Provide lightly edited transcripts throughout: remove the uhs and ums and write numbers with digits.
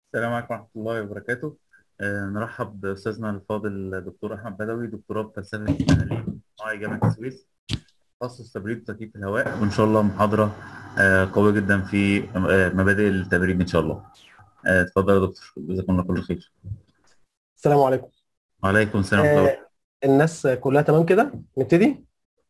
السلام عليكم ورحمة الله وبركاته. نرحب بأستاذنا الفاضل دكتور أحمد بدوي، دكتوراه بفلسفة التعليم صناعي جامعة السويس، تخصص تبريد وتكييف الهواء، وإن شاء الله محاضرة قوية جدا في مبادئ التبريد إن شاء الله. اتفضل يا دكتور، جزاكم الله كل خير. السلام عليكم. وعليكم السلام ورحمة الله آه وبركاته. الناس كلها تمام كده نبتدي.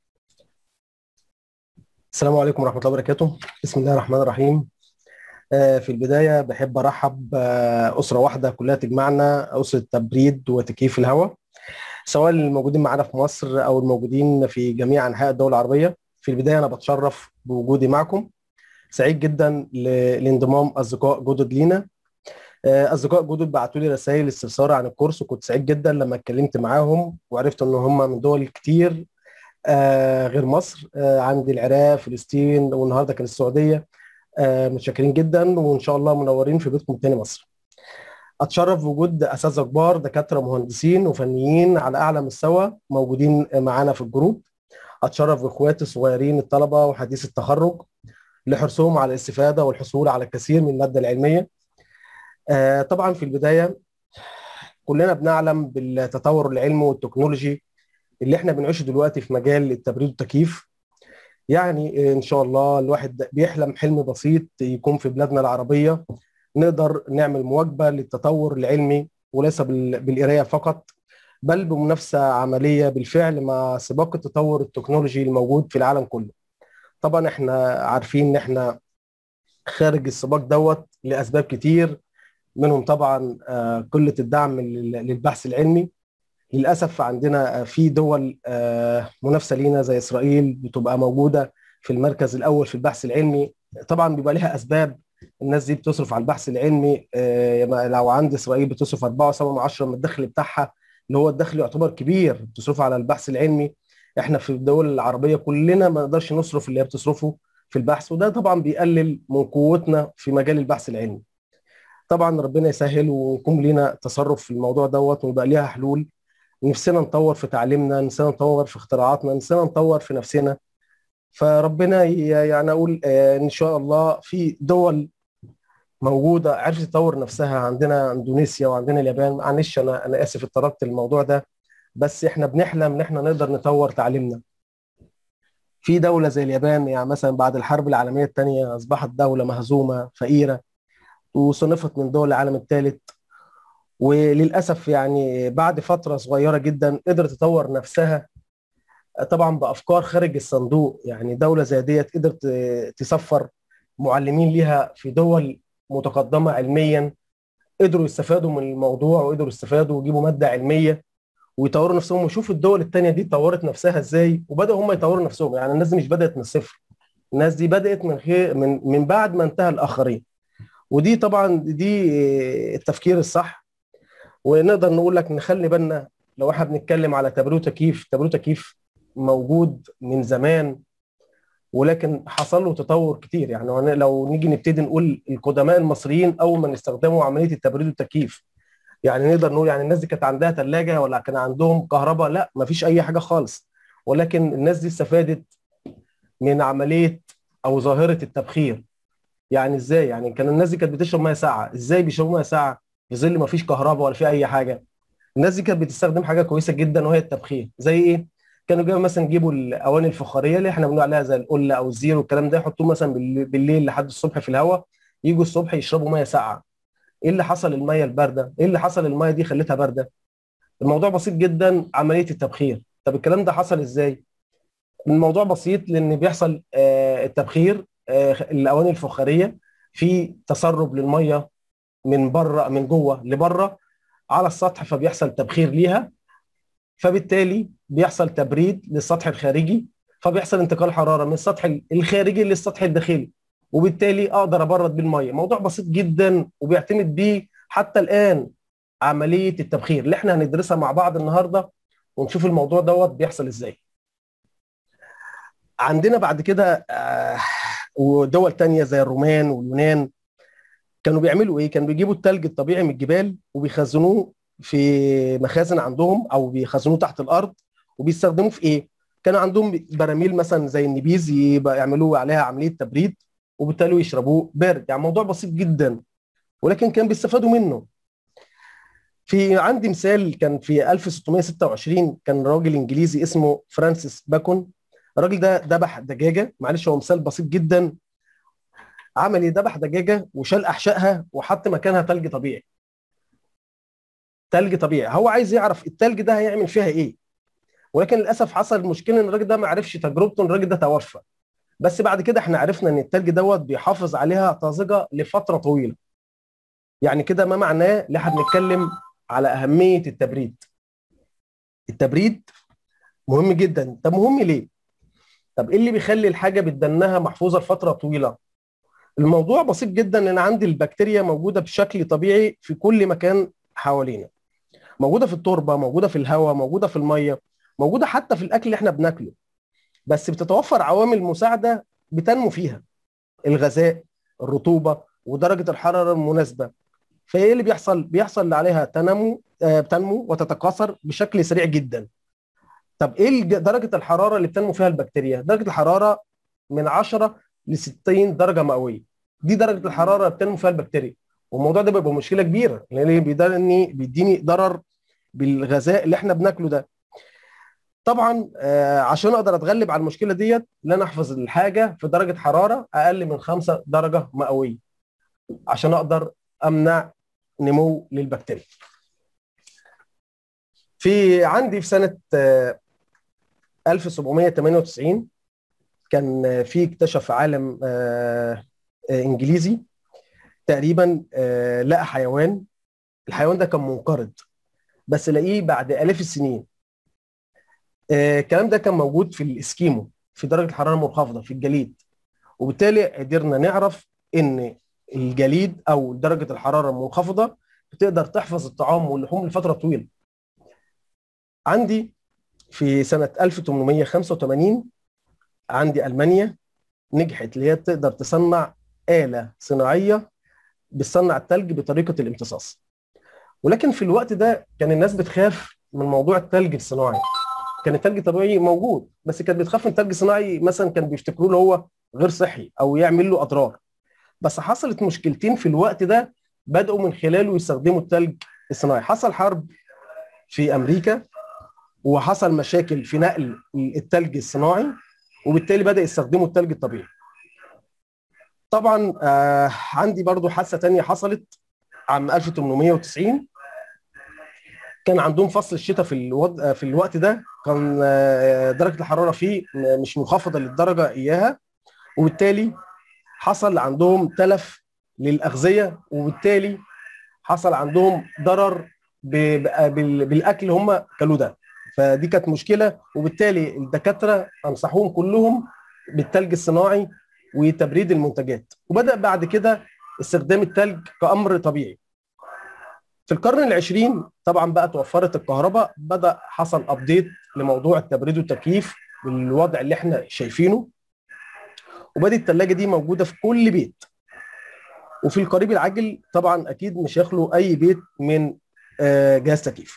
السلام عليكم ورحمة الله وبركاته. بسم الله الرحمن الرحيم. في البداية بحب أرحب أسرة واحدة كلها تجمعنا، أسرة تبريد وتكييف الهواء، سواء الموجودين معنا في مصر أو الموجودين في جميع أنحاء الدول العربية. في البداية أنا بتشرف بوجودي معكم، سعيد جدا لانضمام أصدقاء جدد لينا. أصدقاء جدد بعتوا لي رسائل استفسار عن الكورس، وكنت سعيد جدا لما اتكلمت معاهم وعرفت إن هم من دول كتير غير مصر، عندي العراق، فلسطين، والنهارده كان السعوديه. متشكرين جدا، وان شاء الله منورين في بيتكم تاني مصر. اتشرف بوجود اساتذه كبار، دكاتره مهندسين وفنيين على اعلى مستوى موجودين معانا في الجروب. اتشرف باخواتي الصغيرين الطلبه وحديث التخرج لحرصهم على الاستفاده والحصول على الكثير من الماده العلميه. طبعا في البدايه كلنا بنعلم بالتطور العلمي والتكنولوجي اللي احنا بنعيشه دلوقتي في مجال التبريد والتكييف. يعني إن شاء الله الواحد بيحلم حلم بسيط يكون في بلادنا العربية، نقدر نعمل مواكبة للتطور العلمي، وليس بالقراية فقط، بل بمنافسة عملية بالفعل مع سباق التطور التكنولوجي الموجود في العالم كله. طبعا احنا عارفين ان احنا خارج السباق دوت لأسباب كتير، منهم طبعا قلة الدعم للبحث العلمي. للأسف عندنا في دول منافسة لينا زي إسرائيل بتبقى موجودة في المركز الأول في البحث العلمي. طبعا بيبقى لها أسباب، الناس دي بتصرف على البحث العلمي. لو عند إسرائيل بتصرف 4.7 من الدخل بتاعها، اللي هو الدخل يعتبر كبير، بتصرف على البحث العلمي. احنا في الدول العربية كلنا ما نقدرش نصرف اللي هي بتصرفه في البحث، وده طبعا بيقلل من قوتنا في مجال البحث العلمي. طبعا ربنا يسهل ويكون لنا تصرف في الموضوع دوت ويبقى ليها حلول. نفسنا نطور في تعليمنا، نفسنا نطور في اختراعاتنا، نفسنا نطور في نفسنا. فربنا يعني اقول ان شاء الله في دول موجوده عرفت تطور نفسها. عندنا اندونيسيا وعندنا اليابان. معلش انا اسف اتطرقت الموضوع ده، بس احنا بنحلم ان احنا نقدر نطور تعليمنا. في دوله زي اليابان، يعني مثلا بعد الحرب العالميه الثانيه اصبحت دوله مهزومه فقيره، وصنفت من دول العالم الثالث. وللاسف يعني بعد فتره صغيره جدا قدرت تطور نفسها، طبعا بافكار خارج الصندوق. يعني دوله زي ديت قدرت تسفر معلمين ليها في دول متقدمه علميا، قدروا يستفادوا من الموضوع وقدروا يستفادوا ويجيبوا ماده علميه ويطوروا نفسهم، ويشوفوا الدول التانيه دي طورت نفسها ازاي وبداوا هم يطوروا نفسهم. يعني الناس دي مش بدات من الصفر، الناس دي بدات من خير من بعد ما انتهى الاخرين. ودي طبعا دي التفكير الصح. ونقدر نقول لك نخلي بالنا، لو احنا بنتكلم على تبريد وتكييف، تبريد وتكييف موجود من زمان، ولكن حصل له تطور كتير. يعني لو نيجي نبتدي نقول القدماء المصريين اول ما استخدموا عمليه التبريد والتكييف، يعني نقدر نقول يعني الناس دي كانت عندها ثلاجه ولا كان عندهم كهرباء؟ لا، ما فيش اي حاجه خالص. ولكن الناس دي استفادت من عمليه او ظاهره التبخير. يعني ازاي؟ يعني كان الناس دي كانت بتشرب ميه ساقعه، ازاي بيشربوا ميه ساقعه في ظل ما فيش كهرباء ولا في اي حاجه؟ الناس دي كانت بتستخدم حاجه كويسه جدا وهي التبخير. زي ايه؟ كانوا جايبوا مثلا يجيبوا الاواني الفخاريه اللي احنا بنقول عليها زي القله او الزيرو والكلام ده، يحطوه مثلا بالليل لحد الصبح في الهواء، يجوا الصبح يشربوا ميه ساقعه. ايه اللي حصل؟ الميه البارده، ايه اللي حصل؟ الميه دي خلتها بارده. الموضوع بسيط جدا، عمليه التبخير. طب الكلام ده حصل ازاي؟ الموضوع بسيط، لان بيحصل التبخير، الاواني الفخاريه في تسرب للميه من بره، من جوه لبره على السطح، فبيحصل تبخير ليها، فبالتالي بيحصل تبريد للسطح الخارجي، فبيحصل انتقال حراره من السطح الخارجي للسطح الداخلي، وبالتالي اقدر ابرد بالميه. موضوع بسيط جدا وبيعتمد بيه حتى الان عمليه التبخير اللي احنا هندرسها مع بعض النهارده، ونشوف الموضوع دوت بيحصل ازاي. عندنا بعد كده ودول تانية زي الرومان واليونان، كانوا بيعملوا ايه؟ كانوا بيجيبوا التلج الطبيعي من الجبال وبيخزنوه في مخازن عندهم او بيخزنوه تحت الارض. وبيستخدموه في ايه؟ كان عندهم براميل مثلا زي النبيذ، يبقى يعملوا عليها عمليه تبريد، وبالتالي يشربوه بارد. يعني موضوع بسيط جدا. ولكن كان بيستفادوا منه. في عندي مثال، كان في 1626 كان راجل انجليزي اسمه فرانسيس باكون. الراجل ده ذبح دجاجه، معلش هو مثال بسيط جدا. عمل ايه؟ ذبح دجاجه وشال احشائها وحط مكانها ثلج طبيعي. ثلج طبيعي، هو عايز يعرف الثلج ده هيعمل فيها ايه. ولكن للاسف حصل مشكله ان الراجل ده ما عرفش تجربته، الراجل ده توفى. بس بعد كده احنا عرفنا ان الثلج دوت بيحافظ عليها طازجه لفتره طويله. يعني كده ما معناه ان احنا بنتكلم على اهميه التبريد. التبريد مهم جدا. طب مهم ليه؟ طب ايه اللي بيخلي الحاجه بتدنها محفوظه لفتره طويله؟ الموضوع بسيط جدا، لان عندي البكتيريا موجوده بشكل طبيعي في كل مكان حوالينا. موجوده في التربه، موجوده في الهواء، موجوده في الميه، موجوده حتى في الاكل اللي احنا بناكله. بس بتتوفر عوامل مساعده بتنمو فيها: الغذاء، الرطوبه، ودرجه الحراره المناسبه. فايه اللي بيحصل؟ بيحصل عليها بتنمو وتتكاثر بشكل سريع جدا. طب ايه درجه الحراره اللي بتنمو فيها البكتيريا؟ درجه الحراره من 10 ل 60 درجه مئويه. دي درجه الحراره اللي بتنمو فيها البكتيريا. والموضوع ده بيبقى مشكله كبيره، لان بيديني ضرر بالغذاء اللي احنا بناكله ده. طبعا عشان اقدر اتغلب على المشكله ديت، ان انا احفظ الحاجه في درجه حراره اقل من 5 درجه مئويه عشان اقدر امنع نمو للبكتيريا. في سنه 1798 كان في اكتشف عالم انجليزي تقريبا لقى حيوان. الحيوان ده كان منقرض، بس لقيه بعد آلاف السنين. الكلام ده كان موجود في الاسكيمو في درجه الحراره المنخفضه في الجليد. وبالتالي قدرنا نعرف ان الجليد او درجه الحراره المنخفضه بتقدر تحفظ الطعام واللحوم لفتره طويله. عندي في سنه 1885 عندي المانيا نجحت اللي هي تقدر تصنع آلة صناعيه بتصنع الثلج بطريقه الامتصاص. ولكن في الوقت ده كان الناس بتخاف من موضوع الثلج الصناعي. كان الثلج الطبيعي موجود، بس كانت بتخاف من الثلج الصناعي، مثلا كان بيفتكروه له هو غير صحي او يعمل له اضرار. بس حصلت مشكلتين في الوقت ده بداوا من خلاله يستخدموا الثلج الصناعي. حصل حرب في امريكا، وحصل مشاكل في نقل الثلج الصناعي، وبالتالي بدا يستخدموا الثلج الطبيعي. طبعا عندي برضو حادثه ثانيه حصلت عام 1890. كان عندهم فصل الشتاء في الوقت ده، كان درجه الحراره فيه مش منخفضه للدرجه اياها، وبالتالي حصل عندهم تلف للاغذيه، وبالتالي حصل عندهم ضرر بالاكل اللي هم كلوه ده. فدي كانت مشكله، وبالتالي الدكاتره انصحوهم كلهم بالثلج الصناعي وتبريد المنتجات. وبدا بعد كده استخدام الثلج كامر طبيعي. في القرن العشرين طبعا بقى توفرت الكهرباء، بدا حصل ابديت لموضوع التبريد والتكييف بالوضع اللي احنا شايفينه، وبدات الثلاجه دي موجوده في كل بيت. وفي القريب العاجل طبعا اكيد مش هيخلو اي بيت من جهاز تكييف.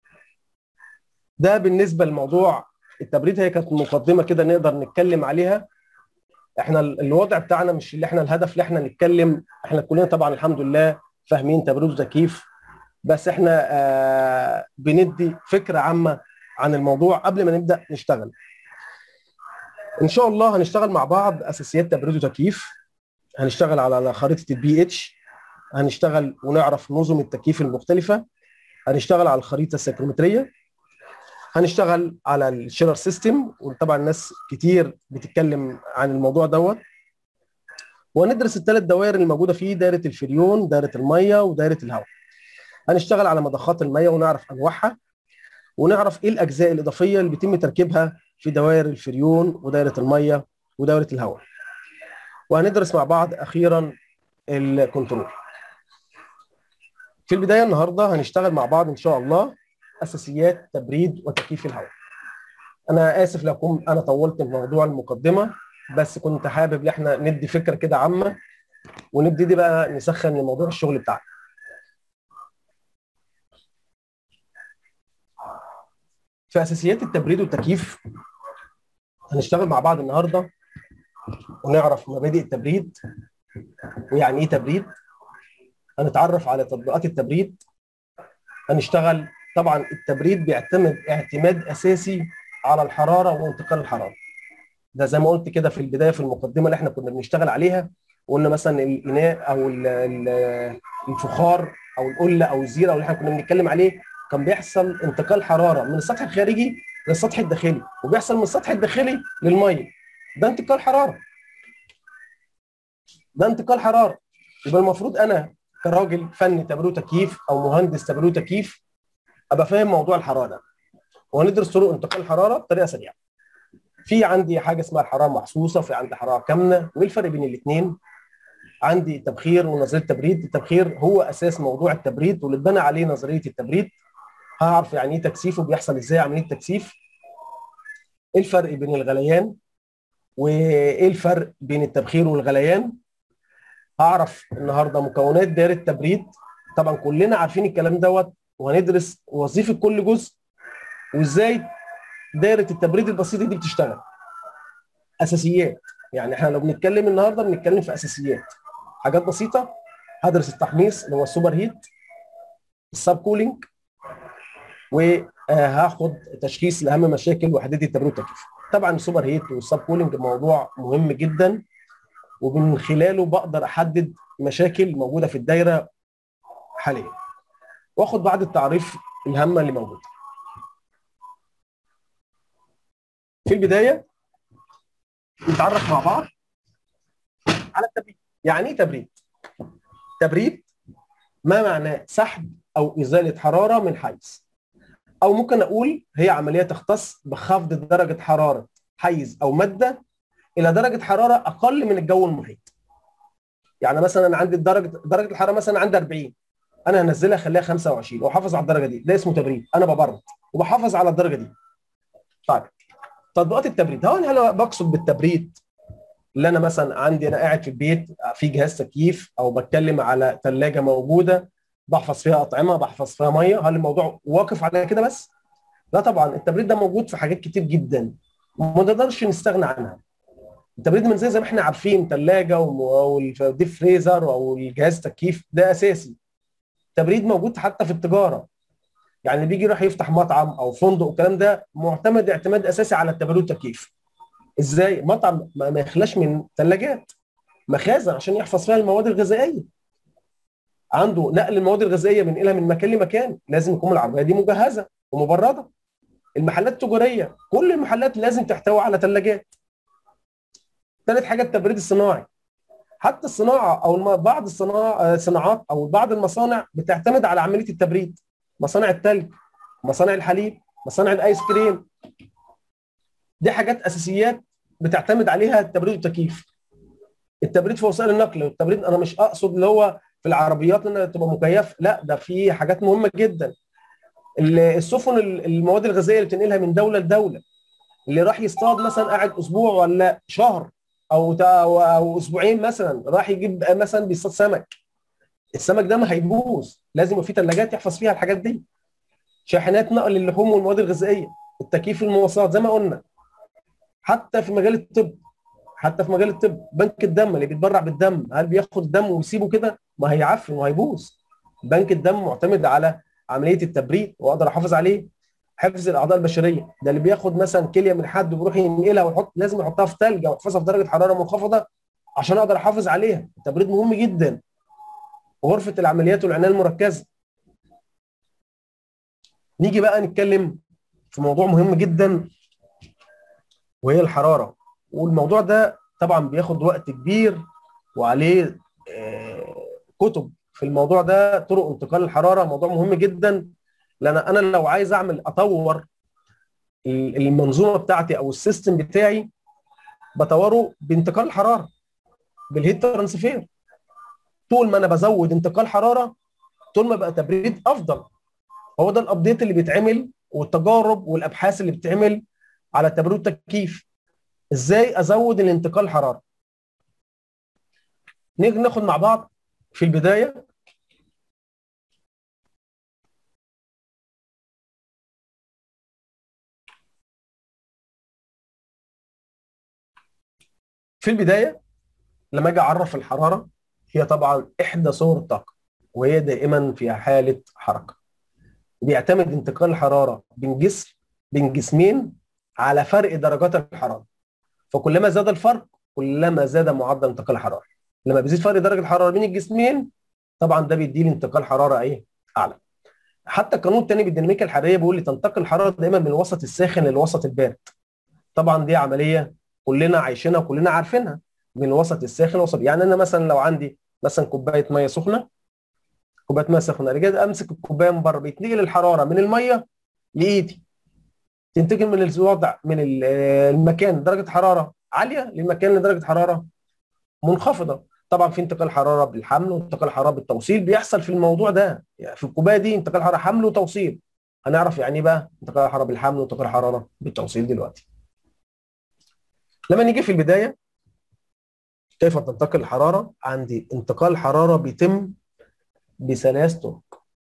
ده بالنسبه لموضوع التبريد. هي كانت مقدمه كده نقدر نتكلم عليها. احنا الوضع بتاعنا مش اللي احنا الهدف اللي احنا نتكلم، احنا كلنا طبعا الحمد لله فاهمين تبريد وتكييف، بس احنا بندي فكره عامه عن الموضوع قبل ما نبدا نشتغل. ان شاء الله هنشتغل مع بعض اساسيات تبريد وتكييف، هنشتغل على خريطه البي اتش، هنشتغل ونعرف نظم التكييف المختلفه، هنشتغل على الخريطه السيكرومتريه، هنشتغل على الشيلر سيستم، وطبعا ناس كتير بتتكلم عن الموضوع دوت. وهندرس الثلاث دوائر اللي موجوده فيه: دايره الفريون، دايره الميه، ودايره الهواء. هنشتغل على مضخات الميه ونعرف انواعها، ونعرف ايه الاجزاء الاضافيه اللي بيتم تركيبها في دوائر الفريون ودايره الميه ودايره الهواء. وهندرس مع بعض اخيرا الكنترول. في البدايه النهارده هنشتغل مع بعض ان شاء الله اساسيات تبريد وتكييف الهواء. انا اسف لو كنت انا طولت في موضوع المقدمه، بس كنت حابب ان احنا ندي فكره كده عامه، ونبتدي بقى نسخن لموضوع الشغل بتاعنا. في اساسيات التبريد والتكييف هنشتغل مع بعض النهارده ونعرف مبادئ التبريد، ويعني ايه تبريد، هنتعرف على تطبيقات التبريد، هنشتغل. طبعا التبريد بيعتمد اعتماد اساسي على الحراره وانتقال الحراره. ده زي ما قلت كده في البدايه في المقدمه اللي احنا كنا بنشتغل عليها، قلنا مثلا الاناء او الفخار او القله او الزيره او اللي احنا كنا بنتكلم عليه، كان بيحصل انتقال حراره من السطح الخارجي للسطح الداخلي، وبيحصل من السطح الداخلي للميه. ده انتقال حراره، ده انتقال حراره. يبقى المفروض انا كراجل فني تبريد وتكييف او مهندس تبريد وتكييف ابقى فاهم موضوع الحراره ده، وهندرس طرق انتقال الحراره بطريقه سريعه. في عندي حاجه اسمها الحراره المحسوسه، وفي عندي حراره كامنه، وايه الفرق بين الاثنين؟ عندي التبخير ونظريه التبريد. التبخير هو اساس موضوع التبريد واللي اتبنى عليه نظريه التبريد. هعرف يعني ايه تكثيف وبيحصل ازاي عمليه التكثيف، ايه الفرق بين الغليان، وايه الفرق بين التبخير والغليان. هعرف النهارده مكونات دائره التبريد، طبعا كلنا عارفين الكلام دوت، وهندرس وظيفه كل جزء وازاي دائره التبريد البسيطه دي بتشتغل. اساسيات، يعني احنا لو بنتكلم النهارده بنتكلم في اساسيات، حاجات بسيطه. هدرس التحميص اللي هو السوبر هيت، السب كولينج، وهاخد تشخيص لاهم مشاكل وحدات التبريد والتكييف. طبعا السوبر هيت والسب كولينج موضوع مهم جدا، ومن خلاله بقدر احدد مشاكل موجوده في الدايره حاليا، واخد بعض التعريف الهامه اللي موجوده. في البدايه نتعرف مع بعض على التبريد. يعني ايه تبريد؟ تبريد ما معناه سحب او ازاله حراره من حيز، او ممكن اقول هي عمليه تختص بخفض درجه حراره حيز او ماده الى درجه حراره اقل من الجو المحيط. يعني مثلا انا عندي درجه الحراره مثلا عندي 40، انا هنزلها اخليها 25 واحافظ على الدرجه دي، ده اسمه تبريد. انا ببرد وبحافظ على الدرجه دي. طيب تطبيقات التبريد، هو انا بقصد بالتبريد اللي انا مثلا عندي، انا قاعد في البيت في جهاز تكييف، او بتكلم على ثلاجه موجوده بحفظ فيها اطعمه، بحفظ فيها ميه. هل الموضوع واقف على كده بس؟ لا طبعا، التبريد ده موجود في حاجات كتير جدا وما نقدرش نستغنى عنها. التبريد من زي ما احنا عارفين ثلاجه والديب فريزر او الجهاز تكييف ده اساسي. التبريد موجود حتى في التجاره، يعني اللي بيجي يروح يفتح مطعم او فندق والكلام ده معتمد اعتماد اساسي على التبريد والتكييف. ازاي؟ مطعم ما يخلاش من ثلاجات، مخازن عشان يحفظ فيها المواد الغذائيه، عنده نقل المواد الغذائيه من الى من مكان لمكان، لازم يكون العربيه دي مجهزه ومبرده. المحلات التجاريه كل المحلات لازم تحتوي على ثلاجات. ثالث حاجه التبريد الصناعي، حتى الصناعه او بعض الصناعات او بعض المصانع بتعتمد على عمليه التبريد. مصانع الثلج، مصانع الحليب، مصانع الايس كريم، دي حاجات اساسيات بتعتمد عليها التبريد والتكييف. التبريد في وسائل النقل، والتبريد انا مش اقصد اللي هو في العربيات انها تبقى مكيفه، لا ده في حاجات مهمه جدا. السفن، المواد الغذائيه اللي بتنقلها من دوله لدوله، اللي راح يصطاد مثلا قاعد اسبوع ولا شهر او اسبوعين مثلا، راح يجيب مثلا بيصطاد سمك، السمك ده ما هيبوظ، لازم يبقى في ثلاجات يحفظ فيها الحاجات دي. شاحنات نقل اللحوم والمواد الغذائيه، التكييف المواصلات زي ما قلنا. حتى في مجال الطب، حتى في مجال الطب بنك الدم اللي بيتبرع بالدم، هل بياخد الدم ويسيبه كده؟ ما هيعفن وهيبوظ. بنك الدم معتمد على عمليه التبريد واقدر احافظ عليه. حفظ الاعضاء البشريه، ده اللي بياخد مثلا كليه من حد وبيروح ينقلها ويحط، لازم يحطها في ثلج او يحفظها في درجه حراره منخفضه عشان اقدر احافظ عليها. التبريد مهم جدا. غرفه العمليات والعنايه المركزه. نيجي بقى نتكلم في موضوع مهم جدا وهي الحراره، والموضوع ده طبعا بياخد وقت كبير وعليه كتب في الموضوع ده. طرق انتقال الحراره موضوع مهم جدا، لان انا لو عايز اطور المنظومه بتاعتي او السيستم بتاعي، بطوره بانتقال الحراره، بالهيت ترانسفير. طول ما انا بزود انتقال حراره طول ما بقى تبريد افضل. هو ده الابديت اللي بيتعمل والتجارب والابحاث اللي بتتعمل على تبريد التكييف، ازاي ازود الانتقال الحراره. نيجي ناخد مع بعض في البدايه لما اجي اعرف الحراره، هي طبعا احدى صور الطاقه. وهي دائما في حاله حركه. بيعتمد انتقال الحراره بين جسمين على فرق درجات الحراره. فكلما زاد الفرق كلما زاد معدل انتقال الحراره. لما بيزيد فرق درجه الحراره بين الجسمين طبعا ده بيدي لي انتقال حراره ايه؟ اعلى. حتى القانون الثاني بالديناميكا الحراريه بيقول لي تنتقل الحراره دايما من الوسط الساخن للوسط البارد. طبعا دي عمليه كلنا عايشينها وكلنا عارفينها، من الوسط الساخن للوسط. يعني انا مثلا لو عندي مثلا كوبايه ميه سخنه، كوبايه ميه سخنه، رجعت امسك الكوبايه من بره، بيتنقل الحراره من الميه لايدي، تنتقل من الوضع من المكان درجه حراره عاليه للمكان لدرجه حراره منخفضه. طبعا في انتقال حراره بالحمل وانتقال حراره بالتوصيل بيحصل في الموضوع ده. يعني في الكوبايه دي انتقال حراره حمل وتوصيل. هنعرف يعني ايه بقى انتقال حراره بالحمل وانتقال حراره بالتوصيل دلوقتي. لما نيجي في البدايه كيف تنتقل الحراره؟ عندي انتقال الحراره بيتم بثلاث طرق.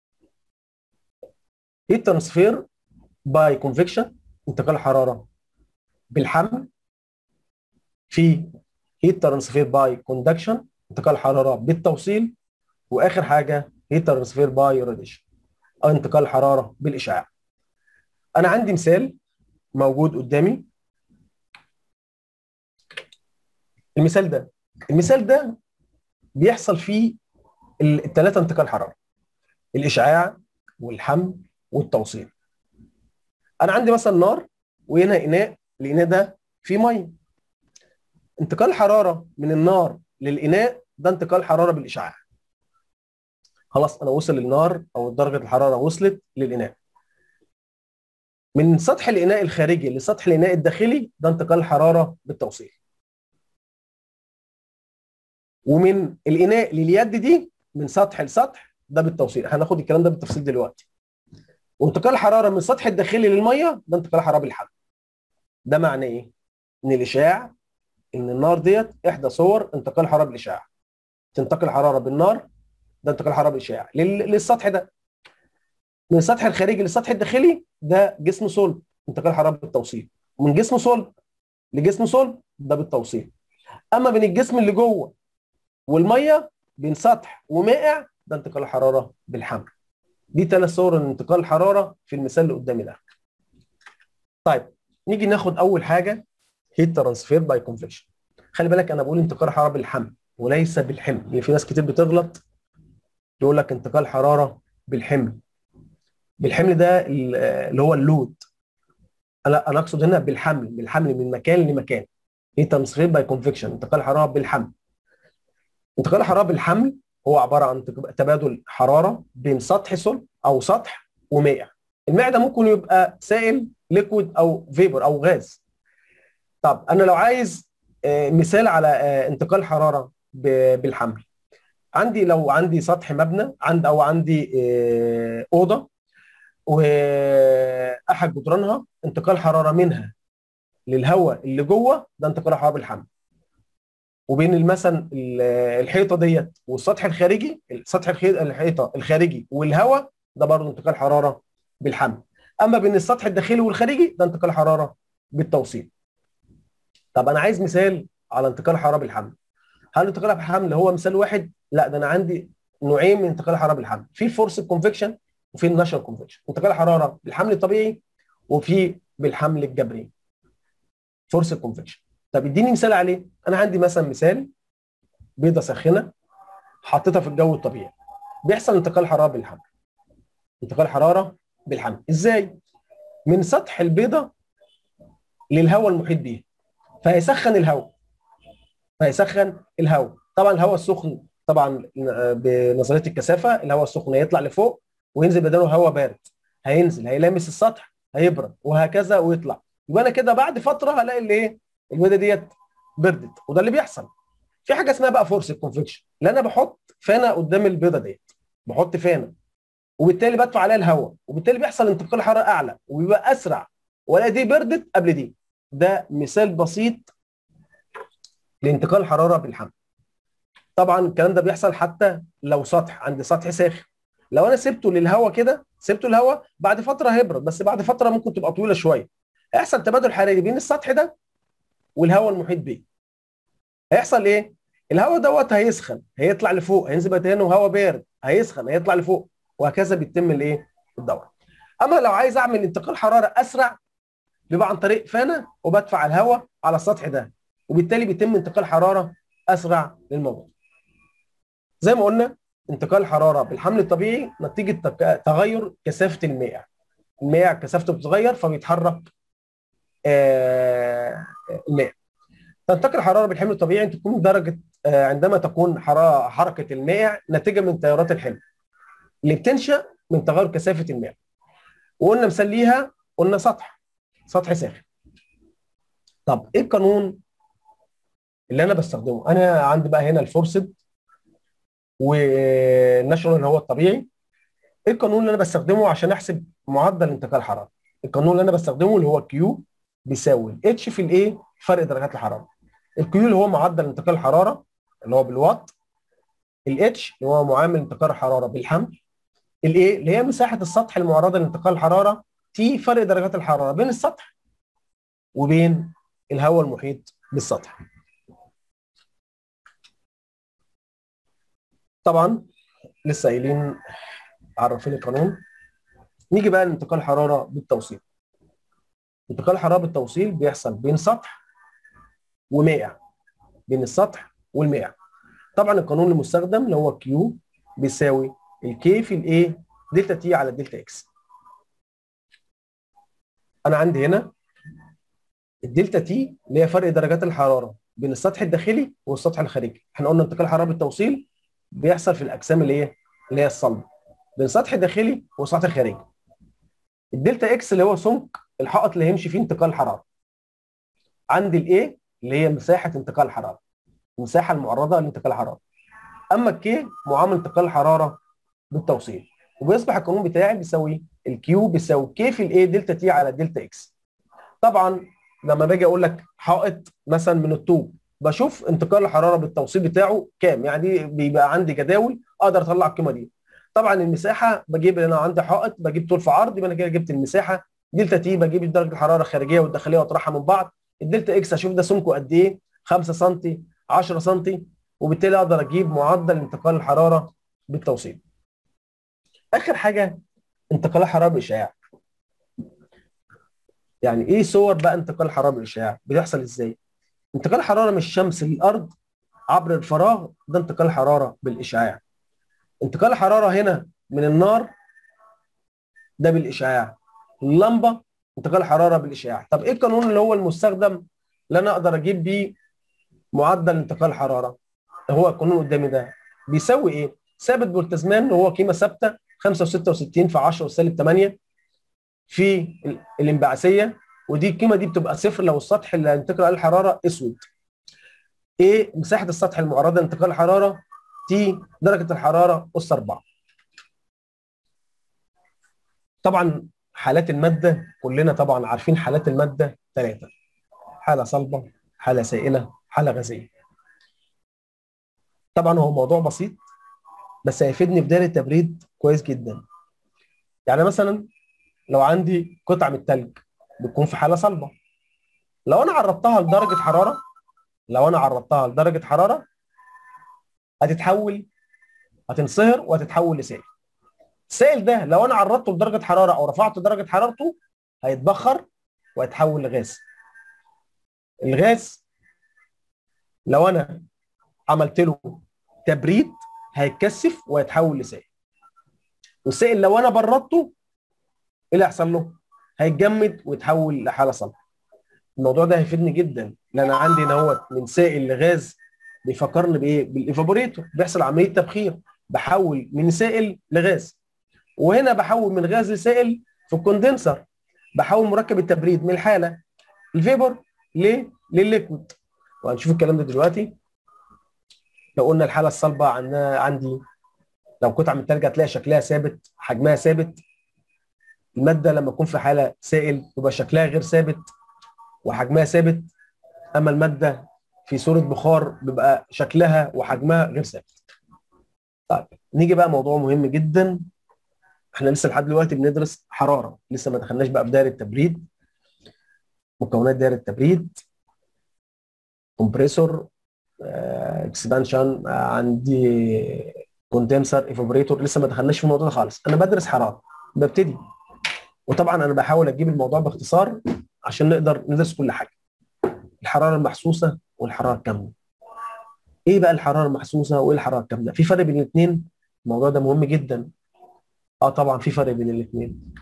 هيت ترانسفير باي كونفكشن، انتقال الحراره بالحمل. في هيت ترانسفير باي كوندكشن، انتقال الحراره بالتوصيل. واخر حاجه هيت ترانسفير باي راديشن، او انتقال الحراره بالاشعاع. انا عندي مثال موجود قدامي. المثال ده بيحصل فيه الثلاثه انتقال حراره: الاشعاع والحمل والتوصيل. انا عندي مثلا نار وهنا اناء، الاناء ده فيه ميه. انتقال الحراره من النار للاناء ده انتقال حراره بالاشعاع. خلاص انا وصل للنار او درجه الحراره وصلت للاناء. من سطح الاناء الخارجي لسطح الاناء الداخلي ده انتقال الحراره بالتوصيل. ومن الاناء لليد دي من سطح لسطح ده بالتوصيل. هناخد الكلام ده بالتفصيل دلوقتي. وانتقال الحراره من السطح الداخلي للميه ده انتقال حراره بالحمل. ده معناه ايه؟ ان الاشعاع، ان النار ديت احدى صور انتقال حراره بالاشعاع. تنتقل حراره بالنار ده انتقال حراره بالاشعاع للسطح ده. من السطح الخارجي للسطح الداخلي ده جسم صلب، انتقال حراره بالتوصيل. ومن جسم صلب لجسم صلب ده بالتوصيل. اما بين الجسم اللي جوه والميه بين سطح ومائع ده انتقال الحراره بالحمل. دي ثلاث صور انتقال الحراره في المثال اللي قدامي ده. طيب نيجي ناخد اول حاجه هيت ترانسفير باي كونفكشن. خلي بالك انا بقول انتقال حراره بالحمل وليس بالحمل، لان في ناس كتير بتغلط يقول لك انتقال حراره بالحمل. بالحمل ده اللي هو اللود. انا اقصد هنا بالحمل من مكان لمكان. هيت ترانسفير باي كونفكشن انتقال حراره بالحمل. انتقال الحراره بالحمل هو عباره عن تبادل حراره بين سطح صلب او سطح ومائع. المائع ده ممكن يبقى سائل ليكويد او فيبر او غاز. طب انا لو عايز مثال على انتقال حراره بالحمل، لو عندي سطح مبنى عندي اوضه واحد جدرانها انتقال حراره منها للهواء اللي جوه ده انتقال حراره بالحمل. وبين مثلا الحيطه ديت والسطح الخارجي، الحيطه الخارجي والهواء ده برضه انتقال حراره بالحمل. اما بين السطح الداخلي والخارجي ده انتقال حراره بالتوصيل. طب انا عايز مثال على انتقال الحراره بالحمل. هل انتقال الحمل هو مثال واحد؟ لا، ده انا عندي نوعين من انتقال الحراره بالحمل، في الفورس كونفكشن وفي النشر كونفكشن. انتقال الحراره بالحمل الطبيعي وفي بالحمل الجبري فورس كونفكشن. طب اديني مثال عليه. انا عندي مثلا مثال بيضه ساخنه حطيتها في الجو الطبيعي، بيحصل انتقال حراره بالحمل. انتقال حراره بالحمل ازاي؟ من سطح البيضه للهواء المحيط بيها، فهيسخن الهواء. طبعا الهواء السخن طبعا بنظريه الكثافه الهواء السخن هيطلع لفوق وينزل بداله هواء بارد. هينزل هيلامس السطح هيبرد وهكذا ويطلع. يبقى انا كده بعد فتره هلاقي البيضه ديت بردت، وده اللي بيحصل. في حاجه اسمها بقى فورس كونفكشن، اللي انا بحط فانه قدام البيضه ديت، بحط فانه وبالتالي بدفع عليها الهواء، وبالتالي بيحصل انتقال حراره اعلى وبيبقى اسرع، والاقي دي بردت قبل دي. ده مثال بسيط لانتقال الحراره بالحمل. طبعا الكلام ده بيحصل حتى لو عندي سطح ساخن، لو انا سبته للهواء كده، سبته للهواء بعد فتره هيبرد، بس بعد فتره ممكن تبقى طويله شويه. هيحصل تبادل حراري بين السطح ده والهواء المحيط بيه. هيحصل ايه؟ الهواء دوت هيسخن هيطلع لفوق، هينزل بقى تاني وهواء بارد هيسخن هيطلع لفوق، وهكذا بيتم الايه؟ الدوره. اما لو عايز اعمل انتقال حراره اسرع بيبقى عن طريق فانا، وبدفع الهواء على السطح ده، وبالتالي بيتم انتقال حراره اسرع للمواد. زي ما قلنا انتقال حراره بالحمل الطبيعي نتيجه تغير كثافه المائع. المائع كثافته بتتغير فبيتحرك المائع. تنتقل الحراره بالحمل الطبيعي تكون درجه عندما تكون حركه المائع ناتجه من تيارات الحمل اللي بتنشا من تغير كثافه المائع. وقلنا مثال ليها، قلنا سطح ساخن. طب ايه القانون اللي انا بستخدمه؟ انا عندي بقى هنا الفورسد والناشونال اللي هو الطبيعي. ايه القانون اللي انا بستخدمه عشان احسب معدل انتقال الحراره؟ القانون اللي انا بستخدمه اللي هو كيو بيساوي اتش في الايه فرق درجات الحراره. الكيو اللي هو معدل انتقال الحراره اللي هو بالوات، الاتش اللي هو معامل انتقال الحراره بالحمل، الايه اللي هي مساحه السطح المعرضه لانتقال الحراره، تي فرق درجات الحراره بين السطح وبين الهواء المحيط بالسطح. طبعا لسه قايلين عرفين القانون. نيجي بقى لانتقال الحراره بالتوصيل. انتقال الحراره بالتوصيل بيحصل بين سطح ومائع، بين السطح والمائع. طبعا القانون المستخدم اللي هو كيو بيساوي الكي في الايه دلتا تي على دلتا اكس. انا عندي هنا الدلتا تي اللي هي فرق درجات الحراره بين السطح الداخلي والسطح الخارجي. احنا قلنا انتقال الحراره بالتوصيل بيحصل في الاجسام اللي هي الصلبه بين سطح داخلي وسطح خارجي. الدلتا اكس اللي هو سمك الحائط اللي هيمشي فيه انتقال الحراره. عندي الايه اللي هي مساحه انتقال الحراره، المساحه المعرضه لانتقال الحراره. اما الكي معامل انتقال الحراره بالتوصيل. وبيصبح القانون بتاعي بيساوي الكيو بيساوي كي في الايه دلتا تي على دلتا اكس. طبعا لما باجي اقول لك حائط مثلا من الطوب بشوف انتقال الحراره بالتوصيل بتاعه كام، يعني بيبقى عندي جداول اقدر اطلع القيمه دي. طبعا المساحه بجيب، انا عندي حائط بجيب طول في عرض، يبقى انا كده جبت المساحه. دلتا تي بجيب درجه الحراره الخارجيه والداخليه واطرحها من بعض. الدلتا اكس اشوف ده سمكه قد ايه، 5 سم 10 سم، وبالتالي اقدر اجيب معدل انتقال الحراره بالتوصيل. اخر حاجه انتقال الحراره بالاشعاع. يعني ايه صور بقى انتقال الحراره بالاشعاع؟ بتحصل ازاي؟ انتقال الحراره من الشمس للارض عبر الفراغ ده انتقال الحراره بالاشعاع. انتقال الحراره هنا من النار ده بالاشعاع. اللمبه انتقال الحراره بالاشعاع. طب ايه القانون اللي هو المستخدم اللي انا اقدر اجيب بيه معدل انتقال الحراره؟ هو القانون قدامي ده بيساوي ايه؟ ثابت بولتزمان اللي هو قيمه ثابته 5.66 في 10 سالب 8 في الانبعاثيه، ودي القيمه دي بتبقى صفر لو السطح اللي هينتقل عليه الحراره اسود. ايه مساحه السطح المعرضه لانتقال الحراره؟ تي درجه الحراره اس 4. طبعا حالات الماده كلنا طبعا عارفين حالات الماده 3: حاله صلبه، حاله سائله، حاله غازيه. طبعا هو موضوع بسيط بس هيفيدني في دايره التبريد كويس جدا. يعني مثلا لو عندي قطعه من الثلج بتكون في حاله صلبه، لو انا عرضتها لدرجه حراره، هتتحول، هتنصهر وهتتحول لسائل. السائل ده لو انا عرضته لدرجه حراره او رفعت درجه حرارته هيتبخر ويتحول لغاز. الغاز لو انا عملت له تبريد هيتكثف ويتحول لسائل. والسائل لو انا بردته ايه اللي هيحصل له؟ هيتجمد ويتحول لحاله صلبه. الموضوع ده هيفيدني جدا لان انا عندي هنا من سائل لغاز. بيفكرني بايه؟ بالايفابوريتور، بيحصل عمليه تبخير، بحول من سائل لغاز. وهنا بحول من غاز لسائل في الكوندنسر، بحول مركب التبريد من الحاله الفيبر للليكويد. وهنشوف الكلام ده دلوقتي. لو قلنا الحاله الصلبه عندي لو قطعه من الثلج هتلاقي شكلها ثابت، حجمها ثابت. الماده لما تكون في حاله سائل يبقى شكلها غير ثابت وحجمها ثابت. اما الماده في صوره بخار بيبقى شكلها وحجمها غير ثابت. طيب نيجي بقى موضوع مهم جدا. احنا لسه لحد دلوقتي بندرس حراره، لسه ما دخلناش بقى في دايره التبريد، مكونات دايره التبريد، كومبريسور اكسبانشن، عندي كوندنسر، ايفابوريتور. لسه ما دخلناش في الموضوع ده خالص، انا بدرس حراره ببتدي. وطبعا انا بحاول اجيب الموضوع باختصار عشان نقدر ندرس كل حاجه. الحراره المحسوسه والحراره الكامله. ايه بقى الحراره المحسوسه وايه الحراره الكامله؟ في فرق بين الاثنين؟ الموضوع ده مهم جدا. اه طبعا في فرق بين الاثنين.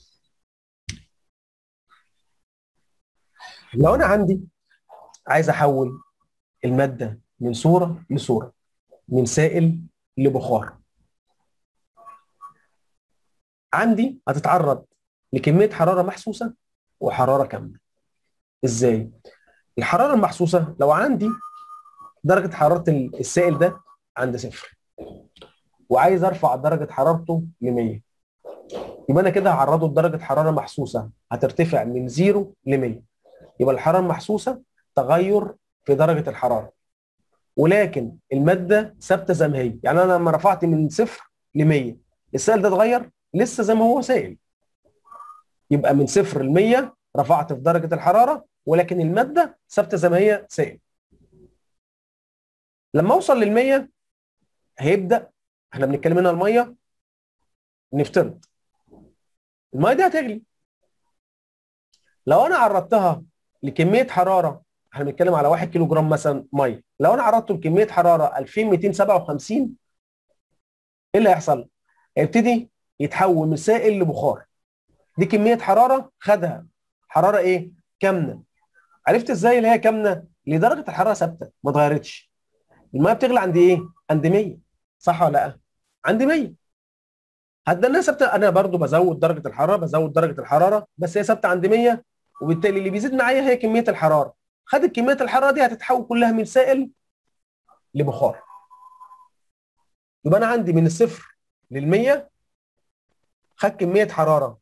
لو انا عندي عايز احول الماده من صوره لصوره، من سائل لبخار، عندي هتتعرض لكميه حراره محسوسه وحراره كامله. ازاي؟ الحراره المحسوسه لو عندي درجه حراره السائل ده عند صفر، وعايز ارفع درجه حرارته ل 100، يبقى انا كده هعرضه لدرجه حراره محسوسه هترتفع من 0 ل 100. يبقى الحراره المحسوسه تغير في درجه الحراره، ولكن الماده ثابته زي ما هي. يعني انا لما رفعت من 0 ل 100 السائل ده اتغير لسه زي ما هو سائل. يبقى من 0 ل 100 رفعت في درجه الحراره، ولكن الماده ثابته زي ما هي سائل. لما اوصل لل 100 هيبدا، احنا بنتكلم هنا الميه، نفترض الميه دي هتغلي. لو انا عرضتها لكميه حراره، احنا بنتكلم على 1 كيلو جرام مثلا ميه، لو انا عرضته لكميه حراره 2257، ايه اللي هيحصل؟ هيبتدي يتحول من سائل لبخار. دي كميه حراره خدها، حراره ايه؟ كامنه. عرفت ازاي اللي هي كامنه؟ لدرجه الحراره ثابته ما اتغيرتش. الميه بتغلي عند ايه؟ عند 100، صح ولا لا؟ عند 100 هتدنها ثابته. انا برضو بزود درجه الحراره، بزود درجه الحراره، بس هي ثابته عند 100، وبالتالي اللي بيزيد معايا هي كميه الحراره. خدت كميه الحراره دي هتتحول كلها من سائل لبخار. يبقى انا عندي من الصفر لل 100 خد كميه حراره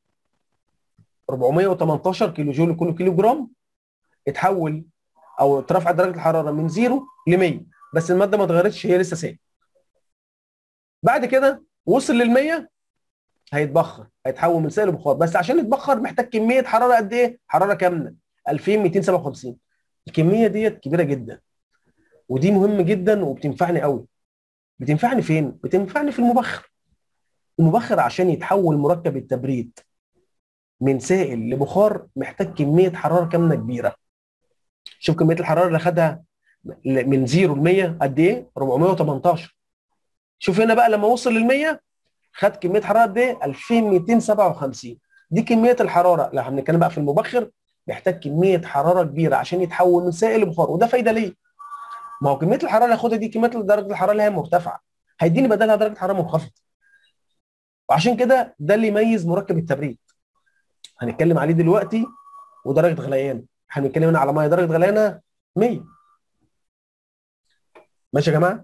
418 كيلو جول لكل كيلو جرام، اتحول او اترفع درجه الحراره من 0 ل 100، بس الماده ما اتغيرتش، هي لسه سائل. بعد كده وصل لل 100 هيتبخر، هيتحول من سائل لبخار، بس عشان يتبخر محتاج كميه حراره قد ايه؟ حراره كامله 2257. الكميه ديت كبيره جدا، ودي مهم جدا وبتنفعني قوي. بتنفعني فين؟ بتنفعني في المبخر. المبخر عشان يتحول مركب التبريد من سائل لبخار محتاج كميه حراره كامله كبيره. شوف كميه الحراره اللي خدها من 0 ل 100 قد ايه؟ 418. شوف هنا بقى لما وصل لل 100 خد كميه حراره قد ايه؟ 2257. دي كميه الحراره. لو هنتكلم بقى في المبخر، محتاج كميه حراره كبيره عشان يتحول من سائل لبخار، وده فايده ليه؟ ما هو كميه الحراره اللي هاخدها دي كميه درجه الحراره اللي هي مرتفعه، هيديني بدلها درجه حراره منخفضه. وعشان كده ده اللي يميز مركب التبريد، هنتكلم عليه دلوقتي. ودرجه غليان، هنتكلم هنا على ميه درجه غليانها 100. ماشي يا جماعه؟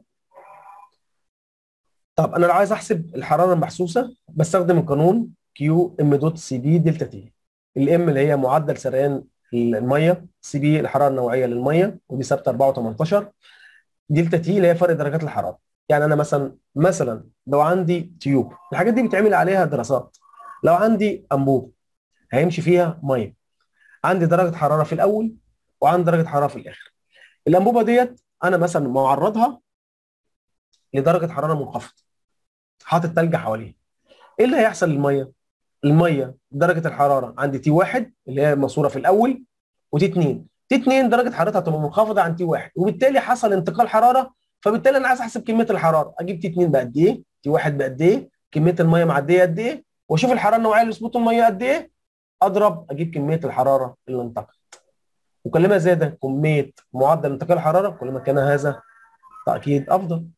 طب انا لو عايز احسب الحراره المحسوسه بستخدم القانون كيو ام دوت سي بي دلتا تي. الام اللي هي معدل سريان الميه، سي بي الحراره النوعيه للميه، ودي ثابته 4 و18. دلتا تي اللي هي فرق درجات الحراره. يعني انا مثلا لو عندي تيوب، الحاجات دي بيتعمل عليها دراسات. لو عندي انبوب هيمشي فيها ميه، عندي درجه حراره في الاول وعندي درجه حراره في الاخر. الانبوبه ديت انا مثلا معرضها لدرجه حراره منخفضه، حاطط ثلج حواليها. ايه اللي هيحصل للميه؟ الميه درجه الحراره عند تي 1 اللي هي الماسوره في الاول، وتي 2. تي 2 درجه حرارتها هتبقى منخفضه عن تي 1، وبالتالي حصل انتقال حراره. فبالتالي انا عايز احسب كميه الحراره، اجيب تي 2 بقد ايه، تي 1 بقد ايه، كميه الميه معديه قد ايه، واشوف الحراره النوعيه لثبوت الميه قد ايه، اضرب اجيب كميه الحراره اللي انتقلت. وكلما زاد كميه معدل انتقال الحراره كلما كان هذا تاكيد افضل.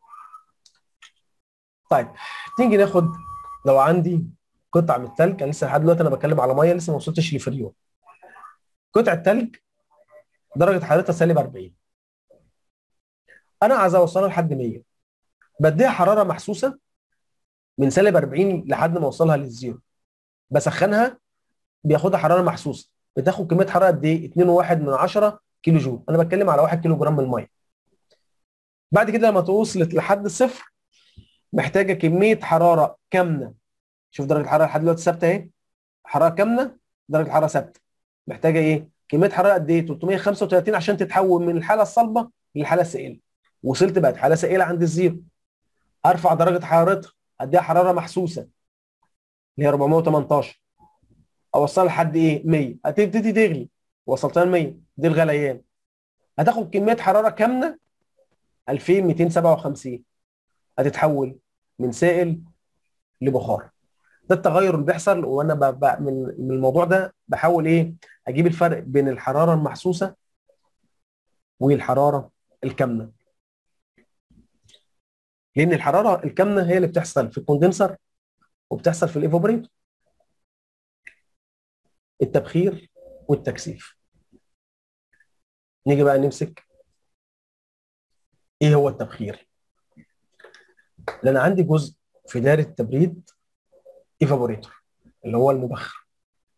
طيب تيجي ناخد، لو عندي قطعه من الثلج، انا لسه لحد دلوقتي انا بتكلم على ميه، لسه ما وصلتش لفريون. قطعه ثلج درجه حرارتها سالب 40، انا عايز اوصلها لحد 100، بديها حراره محسوسه من سالب 40 لحد ما اوصلها للزيرو. بسخنها، بياخدها حراره محسوسه، بتاخد كميه حراره قد ايه؟ 2.1 كيلو جول. انا بتكلم على 1 كيلو جرام من الميه. بعد كده لما توصلت لحد الصفر محتاجه كميه حراره كامنه. شوف درجه الحراره لحد دلوقتي ثابته اهي، حراره كامنه، درجه حراره ثابته. محتاجه ايه؟ كميه حراره قد ايه؟ 335 عشان تتحول من الحاله الصلبه للحاله السائله، وصلت بقت حاله سائله عند الزيرو، ارفع درجه حرارتها، اديها حراره محسوسه اللي هي 418، اوصلها لحد ايه 100، هتبتدي تغلي، وصلتها ل 100 دي الغليان، هتاخد كميه حراره كامله 2257، هتتحول من سائل لبخار. ده التغير اللي بيحصل، وانا من الموضوع ده بحاول ايه اجيب الفرق بين الحراره المحسوسه والحراره الكامنه، لان الحراره الكامنه هي اللي بتحصل في الكوندنسر وبتحصل في الايفوبريتور، التبخير والتكثيف. نيجي بقى نمسك ايه هو التبخير. لان عندي جزء في دائره التبريد ايفابوريتور اللي هو المبخر.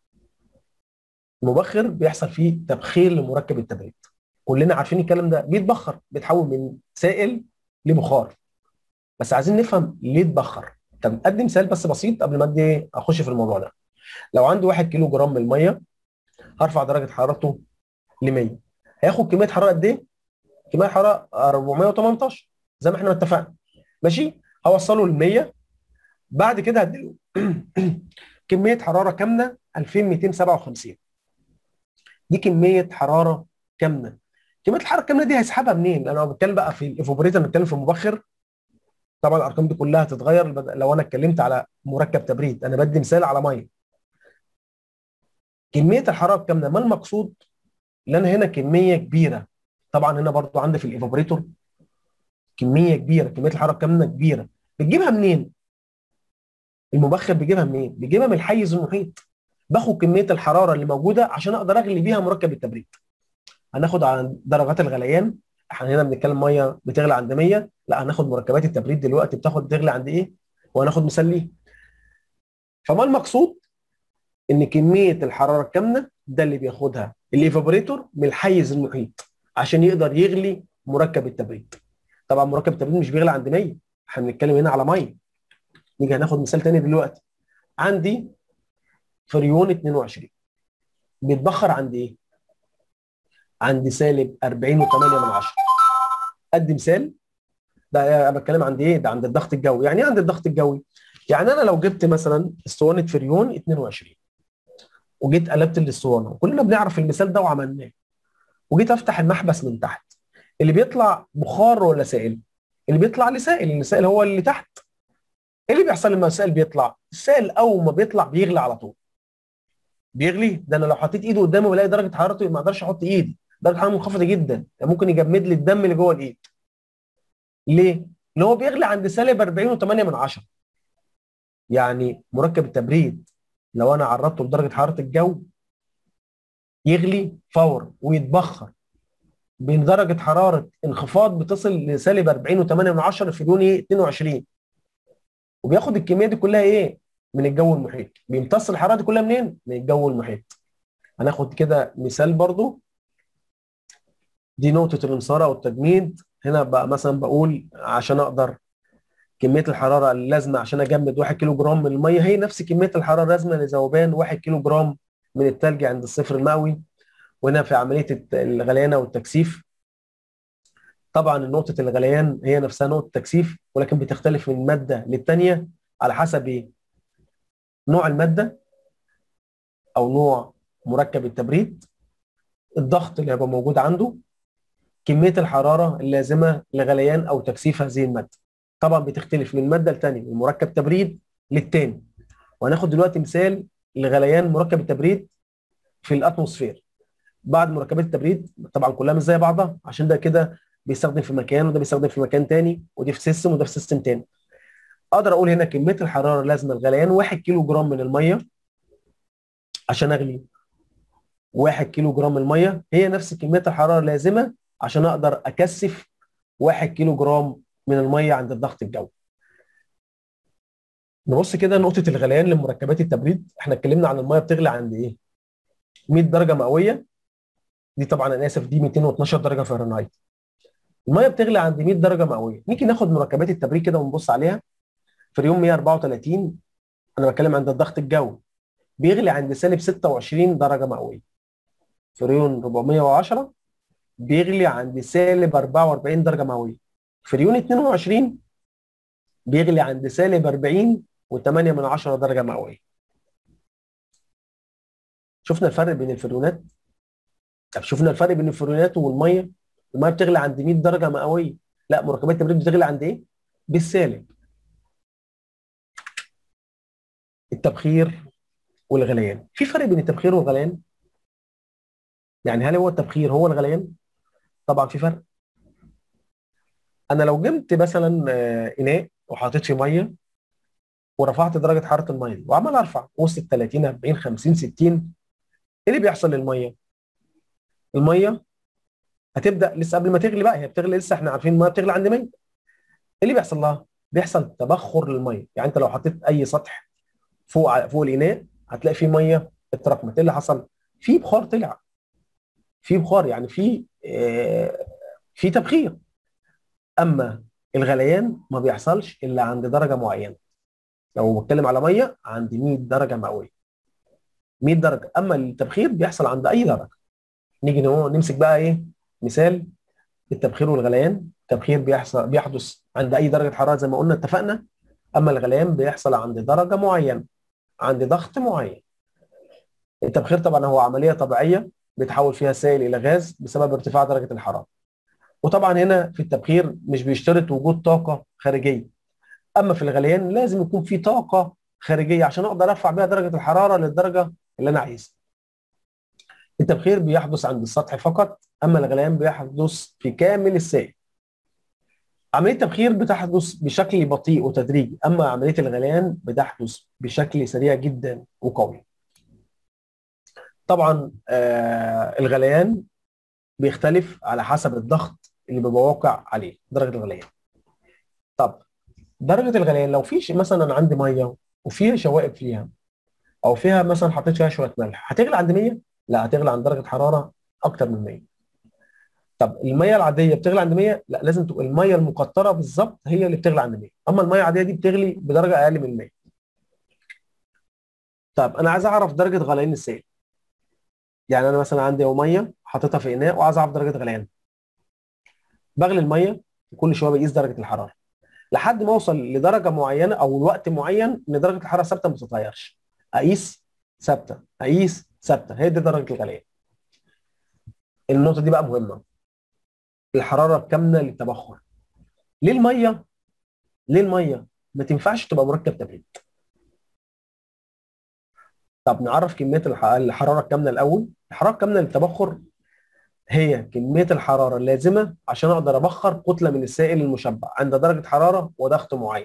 المبخر بيحصل فيه تبخير لمركب التبريد، كلنا عارفين الكلام ده، بيتبخر، بيتحول من سائل لبخار. بس عايزين نفهم ليه اتبخر. طب ادي مثال بس بسيط قبل ما اخش في الموضوع ده. لو عندي 1 كيلو جرام من الميه، هرفع درجه حرارته ل 100، هياخد كميه حراره قد ايه؟ كميه حراره 418 زي ما احنا اتفقنا. ماشي، هوصله ل 100، بعد كده هديله كميه حراره كامله 2257. دي كميه حراره كامله. كميه الحراره الكامله دي هيسحبها منين؟ انا بتكلم بقى في الايفوبريتور، بنتكلم في المبخر. طبعا الارقام دي كلها هتتغير لو انا اتكلمت على مركب تبريد، انا بدي مثال على ميه. كميه الحراره الكامله، ما المقصود؟ لان هنا كميه كبيره. طبعا هنا برضو عندي في الايفوبريتور كميه كبيره، كميه الحراره الكامله كبيره. بتجيبها منين؟ المبخر بيجيبها منين؟ بيجيبها من الحيز المحيط. باخد كميه الحراره اللي موجوده عشان اقدر اغلي بيها مركب التبريد. هناخد عن درجات الغليان، احنا هنا بنتكلم ميه بتغلي عند 100، لا هناخد مركبات التبريد دلوقتي تغلي عند ايه؟ وهناخد مثال ليه. فما المقصود؟ ان كميه الحراره الكامله ده اللي بياخدها الايفابوريتور من الحيز المحيط عشان يقدر يغلي مركب التبريد. طبعا مركب التبريد مش بيغلي عند 100، احنا بنتكلم هنا على ميه. نيجي هناخد مثال تاني دلوقتي. عندي فريون 22 بيتبخر عند ايه؟ عند سالب 40.8. ادي مثال. ده انا بتكلم عند ايه؟ ده عند الضغط الجوي. يعني ايه عند الضغط الجوي؟ يعني انا لو جبت مثلا اسطوانه فريون 22 وجيت قلبت الاسطوانه، وكلنا بنعرف المثال ده وعملناه، وجيت افتح المحبس من تحت، اللي بيطلع بخار ولا سائل؟ اللي بيطلع لسائل، السائل هو اللي تحت. ايه اللي بيحصل لما السائل بيطلع؟ السائل اول ما بيطلع بيغلي على طول. بيغلي ده انا لو حطيت ايدي قدامي ولاقي درجه حرارته ما اقدرش احط ايدي، درجه حرارته منخفضه جدا، ممكن يجمد لي الدم اللي جوه الايد. ليه؟ لان هو بيغلي عند سالب 40.8. يعني مركب التبريد لو انا عرضته لدرجه حراره الجو يغلي فورا ويتبخر بين درجه حراره انخفاض بتصل لسالب 40.8 في دون 22، وبياخد الكميه دي كلها ايه؟ من الجو المحيط. بيمتص الحراره دي كلها منين؟ من الجو المحيط. هناخد كده مثال برضو. دي نقطه الانصاره او التجميد. هنا بقى مثلا بقول عشان اقدر كميه الحراره اللازمه عشان اجمد 1 كيلو جرام من الميه هي نفس كميه الحراره اللازمه لذوبان 1 كيلو جرام من الثلج عند الصفر المئوي. وهنا في عمليه الغليان او التكثيف، طبعا نقطه الغليان هي نفسها نقطه التكثيف، ولكن بتختلف من ماده للثانيه على حسب ايه؟ نوع الماده او نوع مركب التبريد، الضغط اللي هيبقى موجود عنده، كميه الحراره اللازمه لغليان او تكثيف هذه الماده. طبعا بتختلف من ماده لثانيه، من مركب تبريد للثاني. وهناخد دلوقتي مثال لغليان مركب التبريد في الاتموسفير. بعد مركبات التبريد طبعا كلها مش زي بعضها، عشان ده كده بيستخدم في مكان وده بيستخدم في مكان تاني، ودي في سيستم وده في سيستم تاني. اقدر اقول هنا كميه الحراره اللازمه لغليان 1 كيلو جرام من الميه عشان اغلي 1 كيلو جرام من الميه هي نفس كميه الحراره اللازمه عشان اقدر اكثف 1 كيلو جرام من الميه عند الضغط الجوي. نبص كده نقطه الغليان لمركبات التبريد. احنا اتكلمنا عن الميه بتغلي عند ايه؟ 100 درجه مئويه. دي طبعا انا اسف، دي 212 درجه فahrenheit. الميه بتغلي عند 100 درجه مئويه. نيجي ناخد مركبات التبريد كده ونبص عليها. فريون 134 انا بتكلم عند الضغط الجوي بيغلي عند سالب 26 درجه مئويه. فريون 410 بيغلي عند سالب 44 درجه مئويه. فريون 22 بيغلي عند سالب 40.8 درجه مئويه. شفنا الفرق بين الفريونات؟ طب شفنا الفرق بين الفريونات والميه؟ الميه بتغلي عند 100 درجه مئويه، لا مركبات التبريد بتغلي عند ايه؟ بالسالب. التبخير والغليان، في فرق بين التبخير والغليان؟ يعني هل هو التبخير هو الغليان؟ طبعا في فرق. انا لو جبت مثلا اناء وحطيت فيه ميه ورفعت درجه حراره الميه دي وعمال ارفع وصلت 30 40 50 60، ايه اللي بيحصل للميه؟ الميه هتبدا لسه قبل ما تغلي بقى، هي بتغلي لسه، احنا عارفين الميه بتغلي عند 100. ايه اللي بيحصل لها؟ بيحصل تبخر للميه. يعني انت لو حطيت اي سطح فوق الاناء هتلاقي فيه ميه اتراكمت. ايه اللي حصل؟ في بخار طلع، في بخار، يعني في تبخير. اما الغليان ما بيحصلش الا عند درجه معينه. لو بتكلم على ميه عند 100 درجه مئويه، 100 درجه. اما التبخير بيحصل عند اي درجه. نيجي نمسك بقى ايه مثال التبخير والغليان. التبخير بيحدث عند اي درجه حراره زي ما قلنا اتفقنا، اما الغليان بيحصل عند درجه معينه، عند ضغط معين. التبخير طبعا هو عمليه طبيعيه بيتحول فيها سائل الى غاز بسبب ارتفاع درجه الحراره. وطبعا هنا في التبخير مش بيشترط وجود طاقه خارجيه. اما في الغليان لازم يكون في طاقه خارجيه عشان اقدر ارفع بيها درجه الحراره للدرجه اللي انا عايزها. التبخير بيحدث عند السطح فقط، اما الغليان بيحدث في كامل السائل. عمليه التبخير بتحدث بشكل بطيء وتدريجي، اما عمليه الغليان بتحدث بشكل سريع جدا وقوي. طبعا الغليان بيختلف على حسب الضغط اللي بيبقى واقع عليه درجه الغليان. طب درجه الغليان لو في مثلا عندي ميه وفيها شوائب فيها، او فيها مثلا حطيت فيها شويه ملح، هتغلي عند 100؟ لا، هتغلي عند درجه حراره اكتر من 100. طب الميه العاديه بتغلي عند 100؟ لا، لازم تبقى الميه المقطره بالظبط هي اللي بتغلي عند 100، اما الميه العاديه دي بتغلي بدرجه اقل من 100. طب انا عايز اعرف درجه غليان السائل. يعني انا مثلا عندي ميه حاططها في اناء وعايز اعرف درجه غليان. بغلي الميه وكل شويه بقيس درجه الحراره لحد ما اوصل لدرجه معينه او وقت معين ان درجه الحراره ثابته ما بتتغيرش. اقيس ثابته، اقيس ثابته، هي دي درجه الغليان. النقطه دي بقى مهمه. الحراره الكامنه للتبخر. ليه الميه ليه الميه ما تنفعش تبقى مركب تبريد؟ طب نعرف كميه الحراره الكامنه الاول. الحراره الكامنه للتبخر هي كميه الحراره اللازمه عشان اقدر ابخر كتله من السائل المشبع عند درجه حراره وضغط معين.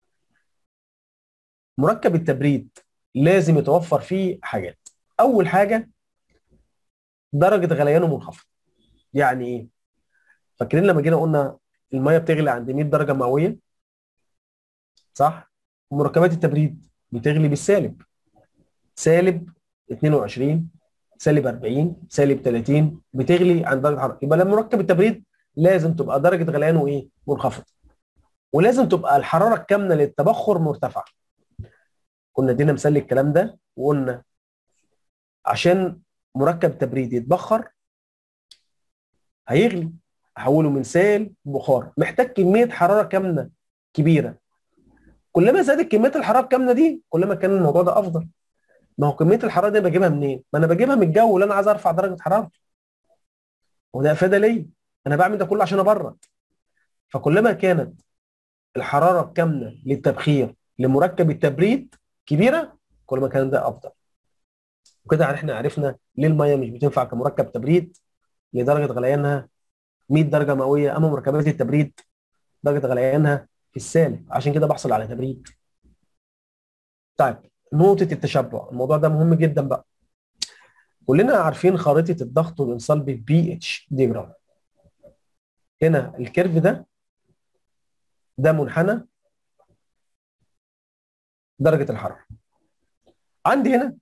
مركب التبريد لازم يتوفر فيه حاجات. اول حاجه درجه غليانه منخفضه. يعني ايه؟ فاكرين لما جينا قلنا الميه بتغلي عند 100 درجه مئويه، صح؟ مركبات التبريد بتغلي بالسالب، سالب 22، سالب 40، سالب 30، بتغلي عند درجه حراره. يبقى لما مركب التبريد لازم تبقى درجه غليانه ايه؟ منخفضه. ولازم تبقى الحراره الكامنه للتبخر مرتفعه. كنا ادينا مثال للكلام ده وقلنا عشان مركب تبريد يتبخر هيغلي، احوله من سائل بخار، محتاج كميه حراره كامنه كبيره. كلما زادت كميه الحراره الكامنه دي كلما كان الموضوع ده افضل. ما هو كميه الحراره دي بجيبها منين؟ ما انا بجيبها من الجو اللي انا عايز ارفع درجه حرارته، وده افاده ليا. انا بعمل ده كله عشان ابرد. فكلما كانت الحراره الكامنه للتبخير لمركب التبريد كبيره كلما كان ده افضل. وكده احنا عرفنا ليه الميه مش بتنفع كمركب تبريد لدرجه غليانها 100 درجه مئويه، اما مركبات التبريد درجه غليانها في السالب، عشان كده بحصل على تبريد. طيب نقطه التشبع، الموضوع ده مهم جدا بقى. كلنا عارفين خريطه الضغط والانصال بالبي اتش ديجرام. هنا الكيرف ده منحنى درجه الحراره. عندي هنا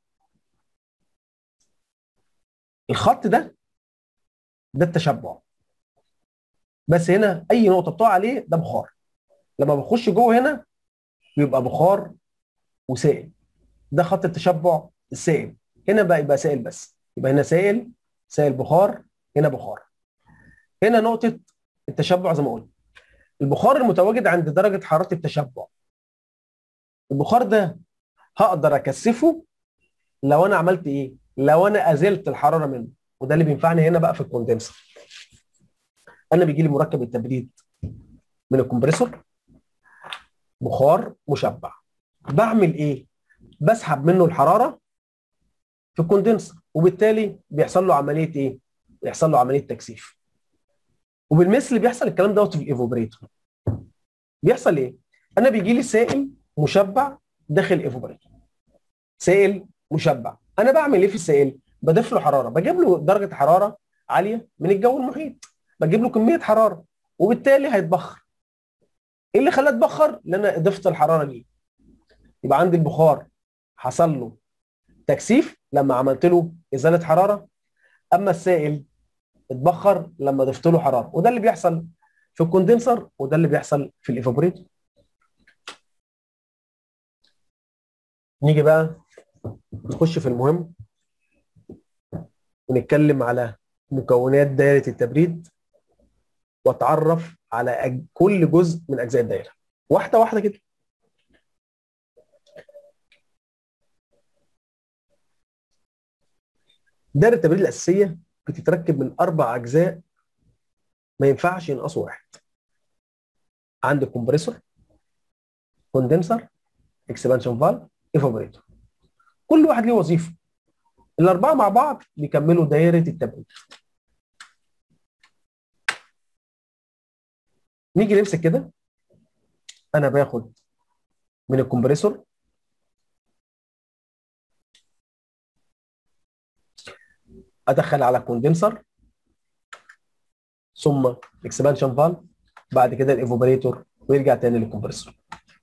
الخط ده التشبع، بس هنا اي نقطه بتقع عليه ده بخار. لما بخش جوه هنا بيبقى بخار وسائل. ده خط التشبع السائل. هنا بقى يبقى سائل بس، يبقى هنا سائل، سائل بخار، هنا بخار. هنا نقطه التشبع زي ما قلنا. البخار المتواجد عند درجه حراره التشبع، البخار ده هقدر اكثفه لو انا عملت ايه؟ لو انا ازلت الحراره منه، وده اللي بينفعني هنا بقى في الكوندنسر. انا بيجي لي مركب التبريد من الكمبريسور، بخار مشبع، بعمل ايه؟ بسحب منه الحراره في الكوندنسر، وبالتالي بيحصل له عمليه ايه؟ بيحصل له عمليه تكثيف. وبالمثل بيحصل الكلام دوت في الايفوبريتور. بيحصل ايه؟ انا بيجي لي سائل مشبع داخل الايفوبريتور، سائل مشبع. انا بعمل ايه في السائل؟ بضيف له حراره، بجيب له درجه حراره عاليه من الجو المحيط، بجيب له كميه حراره، وبالتالي هيتبخر. ايه اللي خلاه يتبخر؟ لان انا اضفت الحراره دي. يبقى عندي البخار حصل له تكثيف لما عملت له ازاله حراره، اما السائل اتبخر لما ضفت له حراره. وده اللي بيحصل في الكوندنسر، وده اللي بيحصل في الايفابوريتور. نيجي بقى نخش في المهم ونتكلم على مكونات دائره التبريد، واتعرف على كل جزء من اجزاء الدائره واحده واحده كده. دائره التبريد الاساسيه بتتركب من 4 اجزاء، ما ينفعش ينقصوا واحد. عندي كومبريسور، كوندنسر، اكسبانشن فالف، ايفابوريتور. كل واحد ليه وظيفه، ال4 مع بعض بيكملوا دائره التبريد. نيجي نمسك كده. انا باخد من الكمبريسور ادخل على الكوندنسر، ثم اكسبانشن فالف، بعد كده الايفوبريتور، ويرجع تاني للكمبريسور.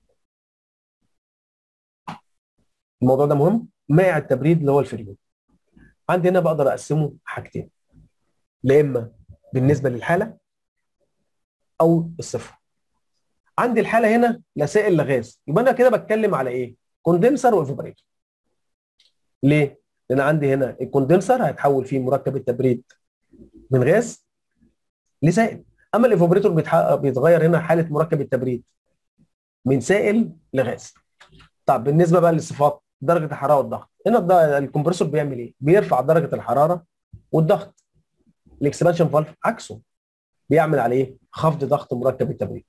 الموضوع ده مهم. مائع التبريد اللي هو الفريون، عندي هنا بقدر اقسمه حاجتين، لا اما بالنسبه للحاله او الصفر. عندي الحاله هنا لا سائل لا غاز، يبقى انا كده بتكلم على ايه؟ كوندنسر وايفوبريتور. ليه؟ لان عندي هنا الكوندنسر هيتحول فيه مركب التبريد من غاز لسائل، اما الايفوبريتور بيتغير هنا حاله مركب التبريد من سائل لغاز. طب بالنسبه بقى للصفات، درجه الحراره والضغط، هنا الكمبريسور بيعمل ايه؟ بيرفع درجه الحراره والضغط. الاكسبانشن فالف عكسه، بيعمل عليه خفض ضغط مركب التبريد.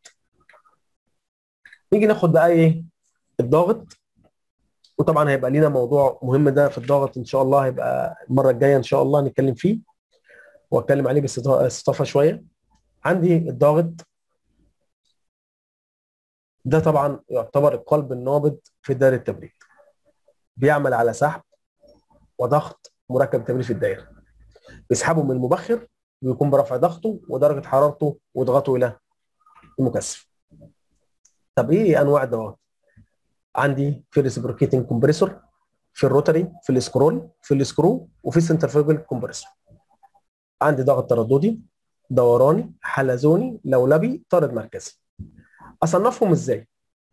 نيجي ناخد بقى ايه؟ الضغط. وطبعا هيبقى لينا موضوع مهم ده في الضغط ان شاء الله، هيبقى المره الجايه ان شاء الله نتكلم فيه واتكلم عليه باستفاضه شويه. عندي الضغط ده طبعا يعتبر القلب النابض في دائره التبريد، بيعمل على سحب وضغط مركب التبريد في الدائره، بيسحبه من المبخر ويكون برفع ضغطه ودرجه حرارته ويضغطه الى المكثف. طب ايه انواع الضغط؟ عندي في الريسبروكيتنج كومبريسور، في الروتري، في السكرول، في السكرو، وفي السنترفيوجل كومبريسور. عندي ضغط ترددي، دوراني، حلزوني، لولبي، طارد مركزي. اصنفهم ازاي؟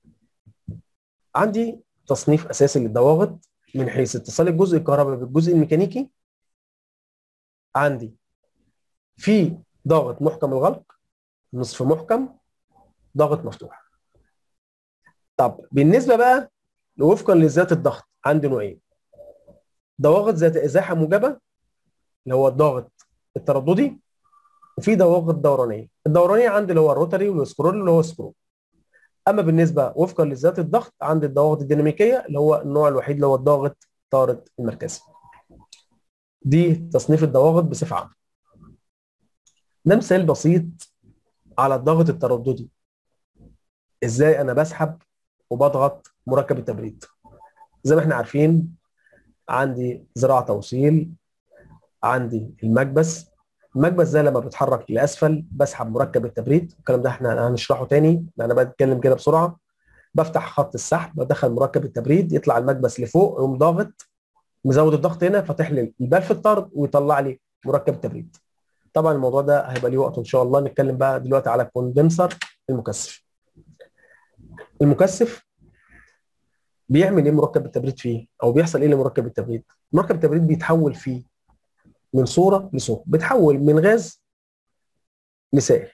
عندي تصنيف اساسي للضواغط من حيث اتصال الجزء الكهربائي بالجزء الميكانيكي. عندي في ضغط محكم الغلق، نصف محكم، ضغط مفتوح. طب بالنسبه بقى وفقا لذات الضغط، عندي نوعين: ضواغط ذات ازاحه موجبه اللي هو الضغط الترددي، وفي ضواغط دورانيه. الدورانيه عندي اللي هو الروتري والسكرول اللي هو السكرو. اما بالنسبه وفقا لذات الضغط، عندي الضواغط الديناميكيه اللي هو النوع الوحيد اللي هو الضاغط طارد المركزي. دي تصنيف الضواغط بصفه عامه. ده مثال بسيط على الضغط الترددي، ازاي انا بسحب وبضغط مركب التبريد. زي ما احنا عارفين، عندي ذراع توصيل، عندي المكبس. المكبس ده لما بيتحرك لاسفل بسحب مركب التبريد، الكلام ده احنا هنشرحه تاني، انا بتكلم كده بسرعه. بفتح خط السحب، بدخل مركب التبريد، يطلع المكبس لفوق، يقوم ضاغط مزود الضغط هنا، فاتح لي الباب في الطرد ويطلع لي مركب التبريد. طبعا الموضوع ده هيبقى ليه وقت ان شاء الله. نتكلم بقى دلوقتي على الكوندنسر المكثف. المكثف بيعمل ايه مركب التبريد فيه، او بيحصل ايه لمركب التبريد؟ مركب التبريد بيتحول فيه من صوره لصوره، بيتحول من غاز لسائل.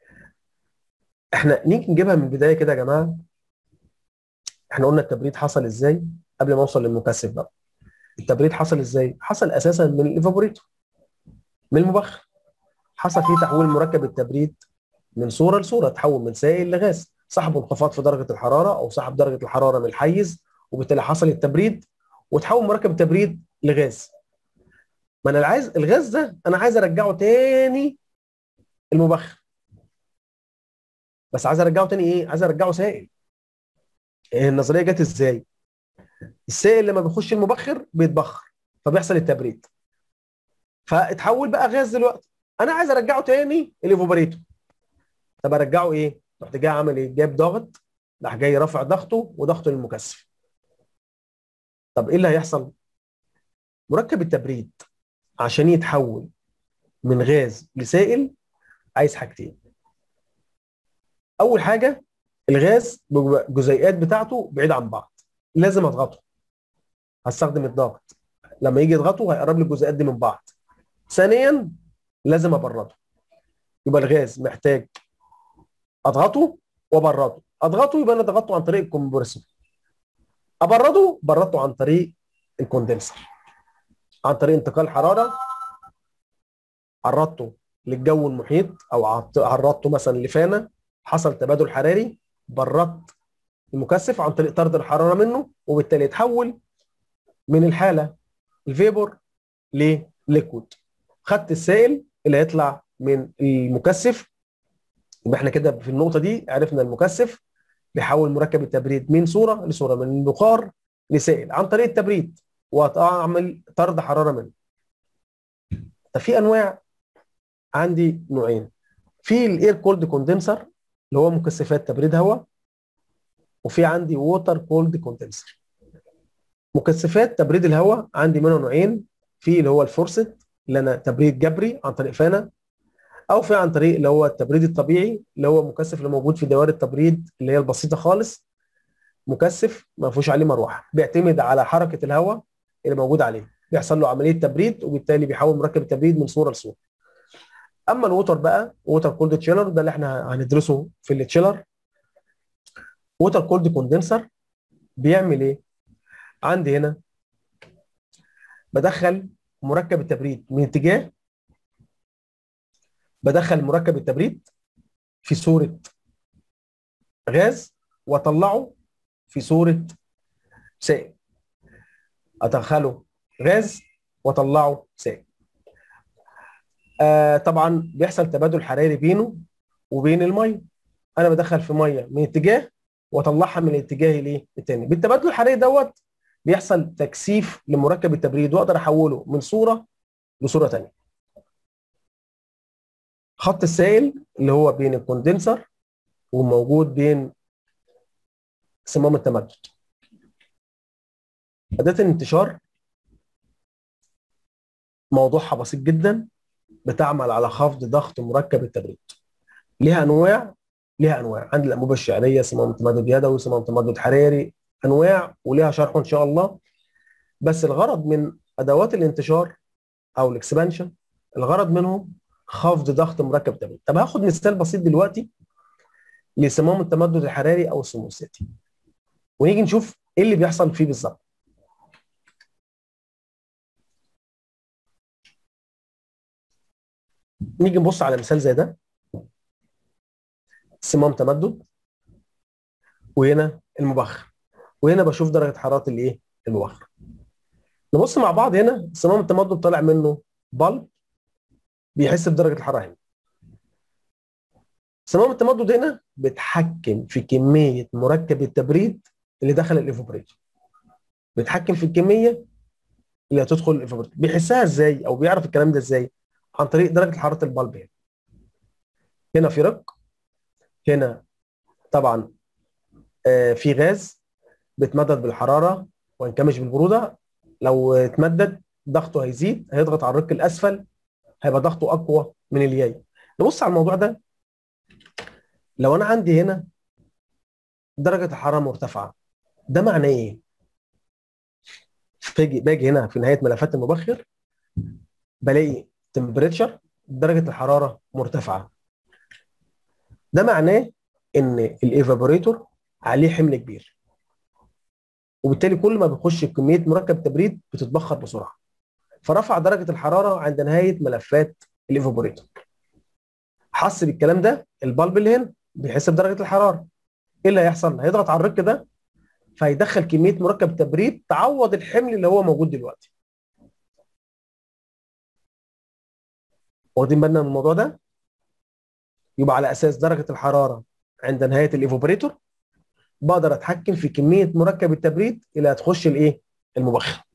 احنا نيجي نجيبها من البدايه كده يا جماعه. احنا قلنا التبريد حصل ازاي قبل ما اوصل للمكثف بقى. التبريد حصل ازاي؟ حصل اساسا من الايفابوريتور، من المبخر. حصل فيه تحويل مركب التبريد من صوره لصوره، تحول من سائل لغاز، سحب انخفاض في درجه الحراره او سحب درجه الحراره من الحيز، وبالتالي حصل التبريد وتحول مركب التبريد لغاز. ما انا عايز الغاز ده، انا عايز ارجعه تاني المبخر، بس عايز ارجعه تاني ايه؟ عايز ارجعه سائل. النظريه جت ازاي؟ السائل لما بيخش المبخر بيتبخر فبيحصل التبريد، فاتحول بقى غاز دلوقتي. انا عايز ارجعه تاني الايفوبريتور. طب ارجعه ايه؟ رحت جاي عامل ايه؟ جايب ضغط، راح جاي رافع ضغطه وضغطه للمكثف. طب ايه اللي هيحصل؟ مركب التبريد عشان يتحول من غاز لسائل عايز حاجتين. اول حاجه، الغاز بيبقى الجزيئات بتاعته بعيده عن بعض، لازم اضغطه. هستخدم الضغط، لما يجي يضغطه هيقرب لي الجزيئات دي من بعض. ثانيا، لازم ابرده. يبقى الغاز محتاج اضغطه وابرده. اضغطه يبقى انا ضغطته عن طريق الكمبرسور، بردته عن طريق الكوندنسر، عن طريق انتقال حراره. عرضته للجو المحيط او عرضته مثلا لفانه، حصل تبادل حراري، بردت المكثف عن طريق طرد الحراره منه، وبالتالي يتحول من الحاله الفيبور لليكويد. خدت السائل اللي هيطلع من المكثف. يبقى احنا كده في النقطه دي عرفنا المكثف بيحول مركب التبريد من صوره لصوره، من بخار لسائل عن طريق التبريد، واعمل طرد حراره منه. طب في انواع، عندي نوعين. في الاير كولد كوندنسر اللي هو مكثفات تبريد هواء، وفي عندي ووتر كولد كوندنسر. مكثفات تبريد الهواء عندي منه نوعين. في اللي هو الفورسد اللي انا تبريد جبري عن طريق فانه، او في عن طريق اللي هو التبريد الطبيعي اللي هو مكثف اللي موجود في دوائر التبريد اللي هي البسيطه خالص. مكثف ما فيهوش عليه مروحه، بيعتمد على حركه الهواء اللي موجود عليه، بيحصل له عمليه تبريد وبالتالي بيحول مركب التبريد من صوره لصوره. اما الووتر بقى، ووتر كولد تشيلر، ده اللي احنا هندرسه في التشيلر. ووتر كولد كوندنسر بيعمل ايه؟ عندي هنا بدخل مركب التبريد من اتجاه، بدخل مركب التبريد في صوره غاز واطلعه في صوره سائل. ادخله غاز واطلعه سائل. طبعا بيحصل تبادل حراري بينه وبين الميه. انا بدخل في ميه من اتجاه واطلعها من الاتجاه الايه الثاني. بالتبادل الحراري دوت بيحصل تكثيف لمركب التبريد، واقدر احوله من صوره لصوره ثانيه. خط السائل اللي هو بين الكوندنسر وموجود بين صمام التمدد. اداه الانتشار موضوعها بسيط جدا، بتعمل على خفض ضغط مركب التبريد. ليها انواع، عندي الانبوبه الشعريه، صمام تمدد يدوي، صمام تمدد حراري، انواع وليها شرح ان شاء الله. بس الغرض من ادوات الانتشار او الاكسبانشن، الغرض منهم خفض ضغط مركب التبريد. طب هاخد مثال بسيط دلوقتي لصمام التمدد الحراري او السموستاتي، ونيجي نشوف ايه اللي بيحصل فيه بالظبط. نيجي نبص على مثال زي ده، صمام تمدد، وهنا المبخر، وهنا بشوف درجه حراره الايه المبخر. نبص مع بعض. هنا صمام التمدد طالع منه بلب بيحس بدرجه الحراره. هنا صمام التمدد هنا بيتحكم في كميه مركب التبريد اللي دخل الايفوبريتور، بيتحكم في الكميه اللي هتدخل الايفوبريتور. بيحسها ازاي او بيعرف الكلام ده ازاي؟ عن طريق درجه حراره البلب. هنا في رق، هنا طبعا في غاز بيتمدد بالحراره وينكمش بالبروده. لو اتمدد ضغطه هيزيد، هيضغط على الرق الاسفل، هيبقى ضغطه اقوى من الياي. نبص على الموضوع ده. لو انا عندي هنا درجه الحراره مرتفعه، ده معناه ايه؟ باجي هنا في نهايه ملفات المبخر، بلاقي تمبريتشر درجه الحراره مرتفعه. ده معناه ان الايفابوريتور عليه حمل كبير، وبالتالي كل ما بيخش كميه مركب تبريد بتتبخر بسرعه، فرفع درجه الحراره عند نهايه ملفات الايفابوريتور. حس بالكلام ده البلب اللي هنا بيحس بدرجه الحراره. ايه اللي هيحصل؟ هيضغط على الرك ده فيدخل كميه مركب تبريد تعوض الحمل اللي هو موجود دلوقتي. واخدين بالنا من الموضوع ده؟ يبقى على اساس درجه الحراره عند نهايه الايفابوريتور بقدر اتحكم في كميه مركب التبريد اللي هتخش الايه؟ المبخر.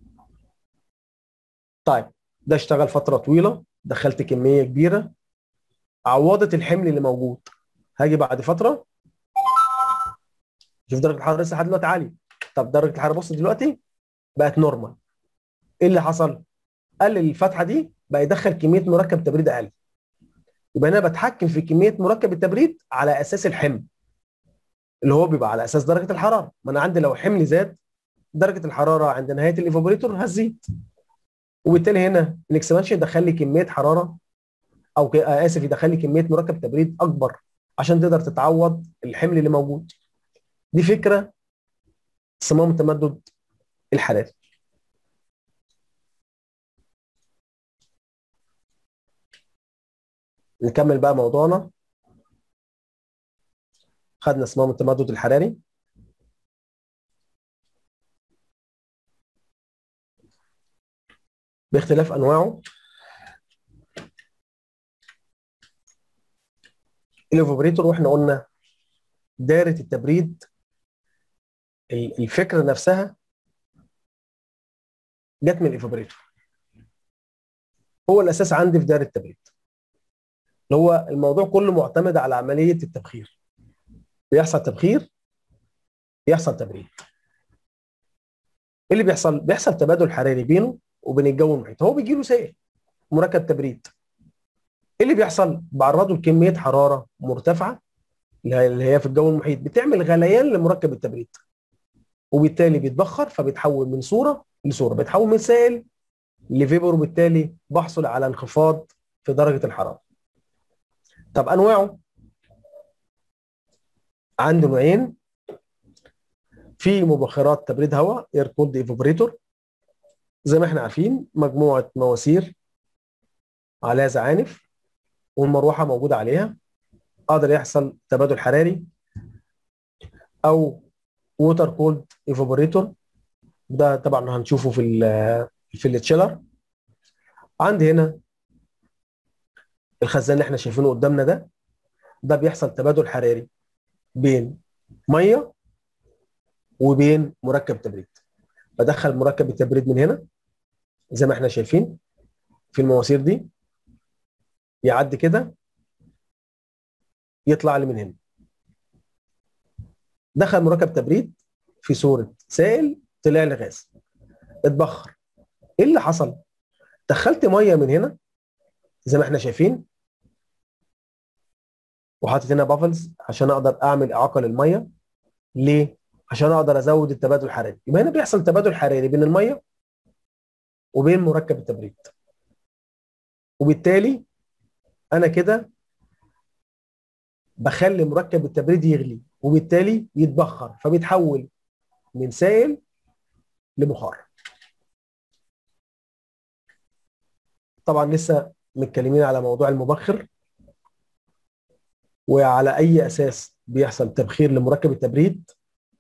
طيب ده اشتغل فتره طويله، دخلت كميه كبيره، عوضت الحمل اللي موجود. هاجي بعد فتره شوف درجه الحراره لسه لحد دلوقتي عاليه. طب درجه الحراره بص دلوقتي بقت نورمال. ايه اللي حصل؟ قلل الفتحه دي بقى يدخل كميه مركب تبريد اقل. يبقى انا بتحكم في كميه مركب التبريد على اساس الحمل اللي هو بيبقى على اساس درجه الحراره. ما انا عندي لو حمل زاد درجه الحراره عند نهايه الايفابوريتور هتزيد، وبالتالي هنا الاكسبانشن يدخل لي كميه حراره او اسف يدخل لي كميه مركب تبريد اكبر عشان تقدر تتعوض الحمل اللي موجود. دي فكره صمام التمدد الحراري. نكمل بقى موضوعنا. خدنا صمام التمدد الحراري. باختلاف انواعه. الايفابوريتور واحنا قلنا دايره التبريد الفكره نفسها جت من الايفابوريتور. هو الاساس عندي في دايره التبريد اللي هو الموضوع كله معتمد على عمليه التبخير. بيحصل تبخير يحصل تبريد. ايه اللي بيحصل؟ بيحصل تبادل حراري بينه وبين الجو المحيط. هو بيجي له سائل مركب تبريد. ايه اللي بيحصل؟ بعرضه لكميه حراره مرتفعه اللي هي في الجو المحيط بتعمل غليان لمركب التبريد، وبالتالي بيتبخر فبيتحول من صوره لصوره، بيتحول من سائل لفيبر، وبالتالي بحصل على انخفاض في درجه الحراره. طب انواعه عنده نوعين. في مبخرات تبريد هواء اير كولد ايفابوريتور، زي ما احنا عارفين مجموعه مواسير عليها زعانف والمروحه موجوده عليها، قادر يحصل تبادل حراري. او ووتر كولد ايفابوريتور، ده طبعا هنشوفه في التشيلر. عندي هنا الخزان اللي احنا شايفينه قدامنا ده بيحصل تبادل حراري بين ميه وبين مركب تبريد. بدخل مركب التبريد من هنا زي ما احنا شايفين في المواسير دي، يعدي كده يطلع لي من هنا. دخل مركب تبريد في صوره سائل طلع لي غاز اتبخر. ايه اللي حصل؟ دخلت ميه من هنا زي ما احنا شايفين، وحاطط هنا بافلز عشان اقدر اعمل اعاقه للميه. ليه؟ عشان اقدر ازود التبادل الحراري. يبقى هنا بيحصل تبادل حراري بين الميه وبين مركب التبريد، وبالتالي انا كده بخلي مركب التبريد يغلي وبالتالي يتبخر فبيتحول من سائل لبخار. طبعا لسه متكلمين على موضوع المبخر وعلى اي اساس بيحصل تبخير لمركب التبريد.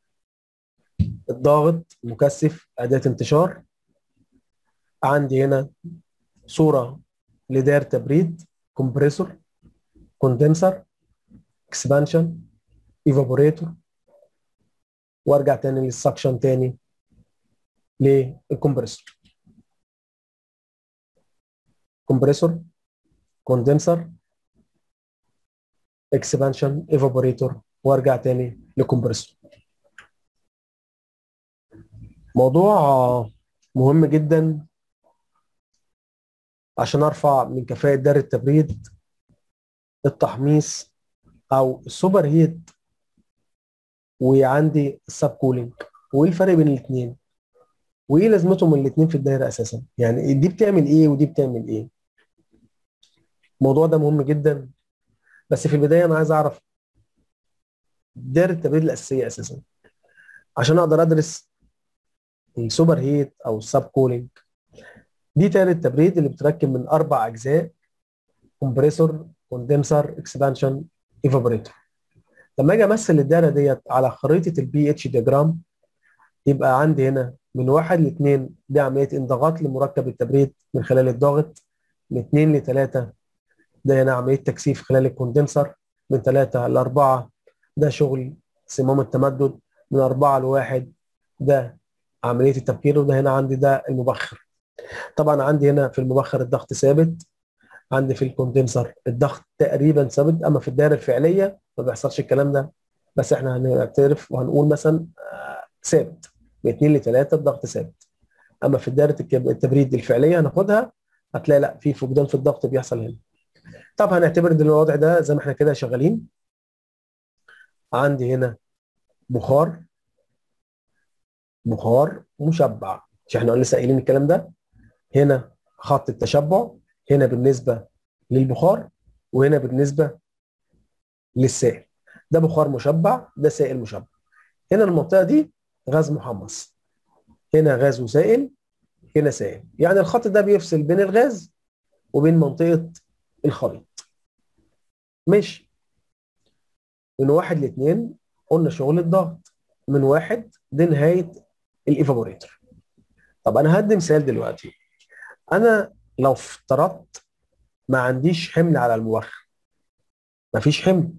الضاغط، مكثف، اداه انتشار. عندي هنا صوره لداير تبريد، كومبريسور، كوندنسر، اكسبانشن، ايفابوريتور، وارجع تاني للسكشن تاني للكمبريسور. كومبريسور، كوندنسر، اكسبانشن، ايفابوريتور، وارجع تاني لكمبريسور. موضوع مهم جدا عشان ارفع من كفاءة دايرة التبريد التحميص او السوبر هيت وعندي السب كولينج. وايه الفرق بين الاثنين؟ وايه لازمتهم الاثنين في الدايره اساسا؟ يعني دي بتعمل ايه ودي بتعمل ايه؟ الموضوع ده مهم جدا. بس في البدايه انا عايز اعرف دايره التبريد الاساسيه اساسا عشان اقدر ادرس السوبر هيت او السب كولينج. دي دايره التبريد اللي بتركب من 4 اجزاء: كومبريسور، كوندنسر، اكسبانشن، ايفابوريتور. لما اجي امثل الدايره ديت على خريطه البي اتش دياجرام، يبقى عندي هنا من 1 ل 2 دي عمليه انضغاط لمركب التبريد من خلال الضغط، من 2 ل 3 ده هنا عمليه تكثيف خلال الكوندنسر، من 3 ل 4 ده شغل صمام التمدد، من 4 ل 1 ده عمليه التبخير، وده هنا عندي ده المبخر. طبعا عندي هنا في المبخر الضغط ثابت، عندي في الكوندنسر الضغط تقريبا ثابت، اما في الدائره الفعليه ما بيحصلش الكلام ده. بس احنا هنعترف وهنقول مثلا ثابت، من 2 ل 3 الضغط ثابت. اما في دائره التبريد الفعليه هناخدها، هتلاقي لا في فقدان في الضغط بيحصل هنا. طب هنعتبر ان الوضع ده زي ما احنا كده شغالين. عندي هنا بخار، بخار مشبع، مش احنا لسه قايلين الكلام ده؟ هنا خط التشبع، هنا بالنسبه للبخار وهنا بالنسبه للسائل. ده بخار مشبع، ده سائل مشبع. هنا المنطقه دي غاز محمص، هنا غاز وسائل، هنا سائل. يعني الخط ده بيفصل بين الغاز وبين منطقه الخليط. ماشي. من 1 ل 2 قلنا شغل الضغط، من 1 دي نهايه الايفابوريتور. طب انا هدي مثال دلوقتي. انا لو افترضت ما عنديش حمل على المبخر، ما فيش حمل،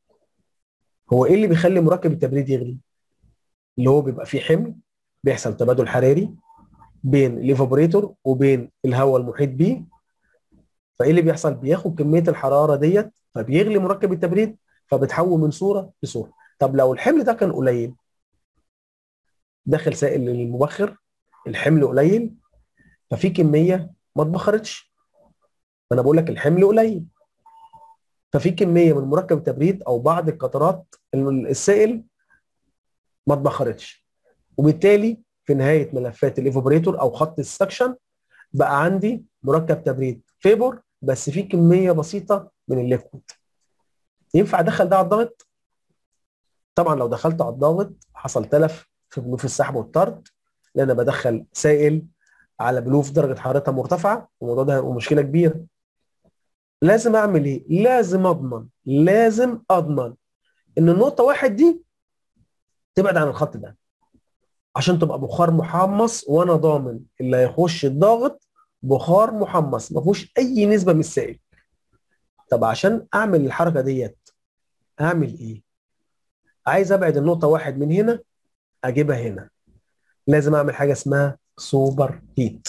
هو ايه اللي بيخلي مركب التبريد يغلي؟ اللي هو بيبقى فيه حمل، بيحصل تبادل حراري بين الايفابوريتور وبين الهواء المحيط بيه. فايه اللي بيحصل؟ بياخد كميه الحراره ديت فبيغلي مركب التبريد، فبتحول من صوره لصوره. طب لو الحمل ده كان قليل، داخل سائل للمبخر، الحمل قليل، ففي كميه ما اتبخرتش. انا بقول لك الحمل قليل، ففي كميه من مركب التبريد او بعض القطرات السائل ما اتبخرتش، وبالتالي في نهايه ملفات الايفابوريتور او خط السكشن بقى عندي مركب تبريد فيبر بس في كميه بسيطه من الليكويد. ينفع ادخل ده على الضغط؟ طبعا لو دخلت على الضغط حصل تلف في بلوف السحب والطرد، لان انا بدخل سائل على بلوف درجه حرارتها مرتفعه، والموضوع ده هيبقى مشكله كبيره. لازم اعمل ايه؟ لازم اضمن ان النقطه 1 دي تبعد عن الخط ده عشان تبقى بخار محمص، وانا ضامن اللي هيخش الضغط بخار محمص ما فيهوش اي نسبه من السائل. طب عشان اعمل الحركه ديت اعمل ايه؟ عايز ابعد النقطه 1 من هنا اجيبها هنا، لازم اعمل حاجه اسمها سوبر هيت.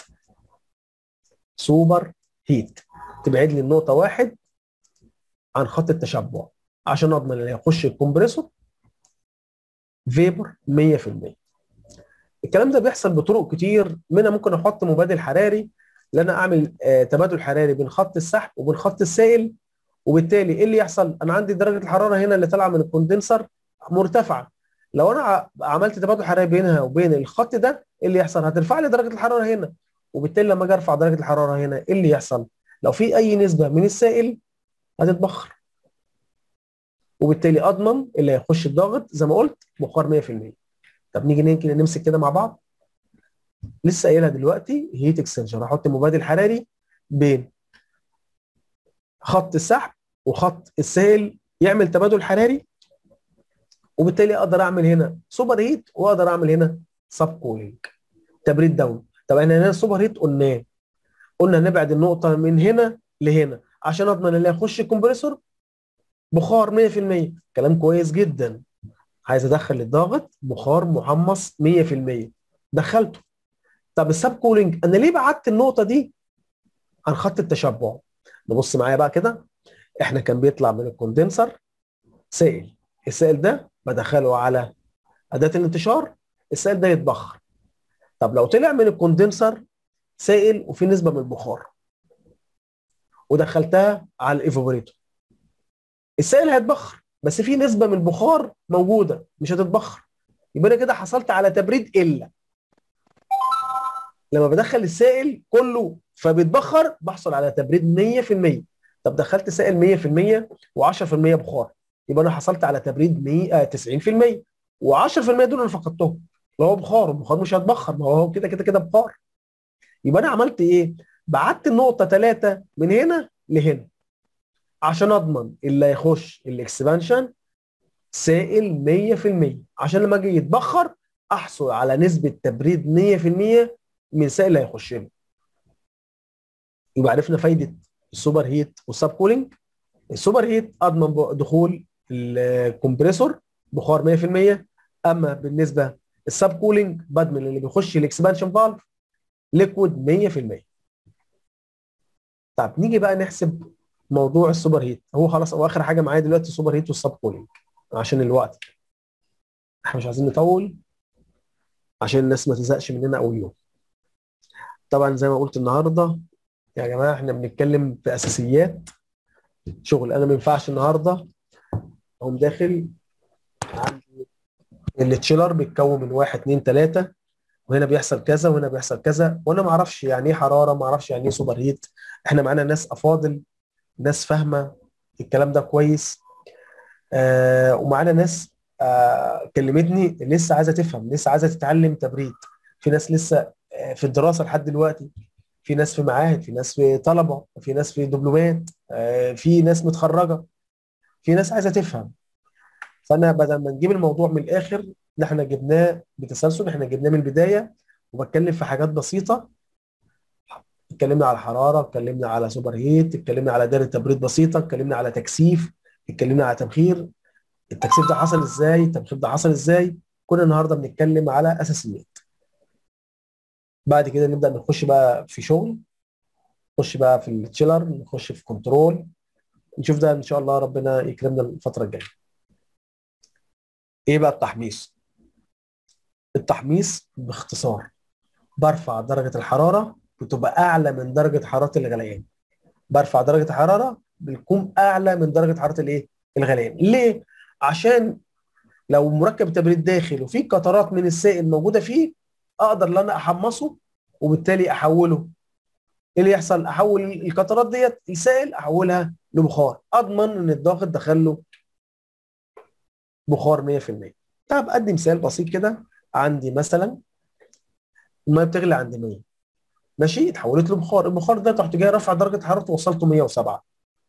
سوبر هيت تبعد لي النقطه 1 عن خط التشبع عشان اضمن اللي هيخش الكمبريسور فيبر 100%. الكلام ده بيحصل بطرق كتير، منها ممكن احط مبادل حراري، ان انا اعمل تبادل حراري بين خط السحب وبين خط السائل، وبالتالي ايه اللي يحصل؟ انا عندي درجه الحراره هنا اللي طالعه من الكوندنسر مرتفعه، لو انا عملت تبادل حراري بينها وبين الخط ده ايه اللي يحصل؟ هترفع لي درجه الحراره هنا، وبالتالي لما اجي ارفع درجه الحراره هنا ايه اللي يحصل؟ لو في اي نسبه من السائل هتتبخر، وبالتالي اضمن اللي هيخش الضغط زي ما قلت بخار 100%. طب نيجي نمسك كده مع بعض. لسه قايلها دلوقتي، هيت اكسشينجر، احط مبادل حراري بين خط السحب وخط السائل يعمل تبادل حراري، وبالتالي اقدر اعمل هنا سوبر هيت واقدر اعمل هنا سب كولينج، تبريد دوري. طب احنا هنا السوبر هيت قلنا نبعد النقطه من هنا لهنا عشان اضمن اللي هيخش الكمبريسور بخار 100%. كلام كويس جدا. عايز ادخل الضغط بخار محمص 100%، دخلته. طب السب كولينج انا ليه بعدت النقطه دي عن خط التشبع؟ نبص معايا بقى كده. احنا كان بيطلع من الكوندنسر سائل، السائل ده بدخله على اداه الانتشار، السائل ده يتبخر. طب لو طلع من الكوندنسر سائل وفي نسبه من البخار ودخلتها على الايفابوريتور، السائل هيتبخر بس في نسبه من البخار موجوده مش هتتبخر، يبقى انا كده حصلت على تبريد الا. لما بدخل السائل كله فبيتبخر بحصل على تبريد 100%. طب دخلت سائل 100% و10% بخار، يبقى انا حصلت على تبريد 90%، و10% دول انا فقدتهم، اللي هو بخار. البخار مش هيتبخر، ما هو كده كده كده بخار. يبقى انا عملت ايه؟ بعت النقطه 3 من هنا لهنا عشان اضمن اللي هيخش الاكسبانشن سائل 100%، عشان لما اجي يتبخر احصل على نسبه تبريد 100% من سائل اللي هيخش لي. يبقى عرفنا فايده السوبر هيت والسب كولينج. السوبر هيت اضمن دخول الكمبريسور بخار 100%، اما بالنسبه السب كولينج بضمن اللي بيخش الاكسبانشن فالف ليكويد 100%. طب نيجي بقى نحسب موضوع السوبر هيت. هو خلاص هو اخر حاجه معايا دلوقتي السوبر هيت والسب كولينج عشان الوقت، احنا مش عايزين نطول عشان الناس ما تزهقش مننا اول يوم. طبعا زي ما قلت النهارده يا جماعه احنا بنتكلم في اساسيات شغل. انا ما ينفعش النهارده اقوم داخل عندي التشيلر بيتكون من 1 2 3 وهنا بيحصل كذا وهنا بيحصل كذا، وانا ما اعرفش يعني ايه حراره، ما اعرفش يعني ايه سوبر هيت. احنا معانا ناس افاضل، ناس فاهمه الكلام ده كويس. ومعانا ناس كلمتني لسه عايزه تفهم، لسه عايزه تتعلم تبريد. في ناس لسه في الدراسه لحد دلوقتي، في ناس في معاهد، في ناس في طلبه، في ناس في دبلومات، في ناس متخرجه، في ناس عايزه تفهم. فانا بدل ما نجيب الموضوع من الاخر اللي احنا جبناه بتسلسل، احنا جبناه من البدايه وبتكلم في حاجات بسيطه. اتكلمنا على الحراره، اتكلمنا على سوبر هيت، اتكلمنا على دايره تبريد بسيطه، اتكلمنا على تكثيف، اتكلمنا على تبخير. التكثيف ده حصل ازاي، التبخير ده حصل ازاي. كنا النهارده بنتكلم على اساسيات. بعد كده نبدا نخش بقى في شغل، نخش بقى في التشيلر، نخش في كنترول، نشوف ده ان شاء الله ربنا يكرمنا الفتره الجايه. ايه بقى التحميص؟ التحميص باختصار برفع درجه الحراره بتبقى اعلى من درجه حراره الغليان. برفع درجه الحراره بتكون اعلى من درجه حراره الايه؟ الغليان. ليه؟ عشان لو مركب تبريد داخل وفي قطرات من السائل موجوده فيه اقدر ان انا احمصه وبالتالي احوله. ايه اللي يحصل؟ احول القطرات ديت لسائل، احولها لبخار، اضمن ان الضغط دخل له بخار 100%. طب ادي مثال بسيط كده. عندي مثلا الميه بتغلي عند 100، ماشي، اتحولت لبخار. البخار ده رحت جاي رافع درجه حرارته وصلته 107.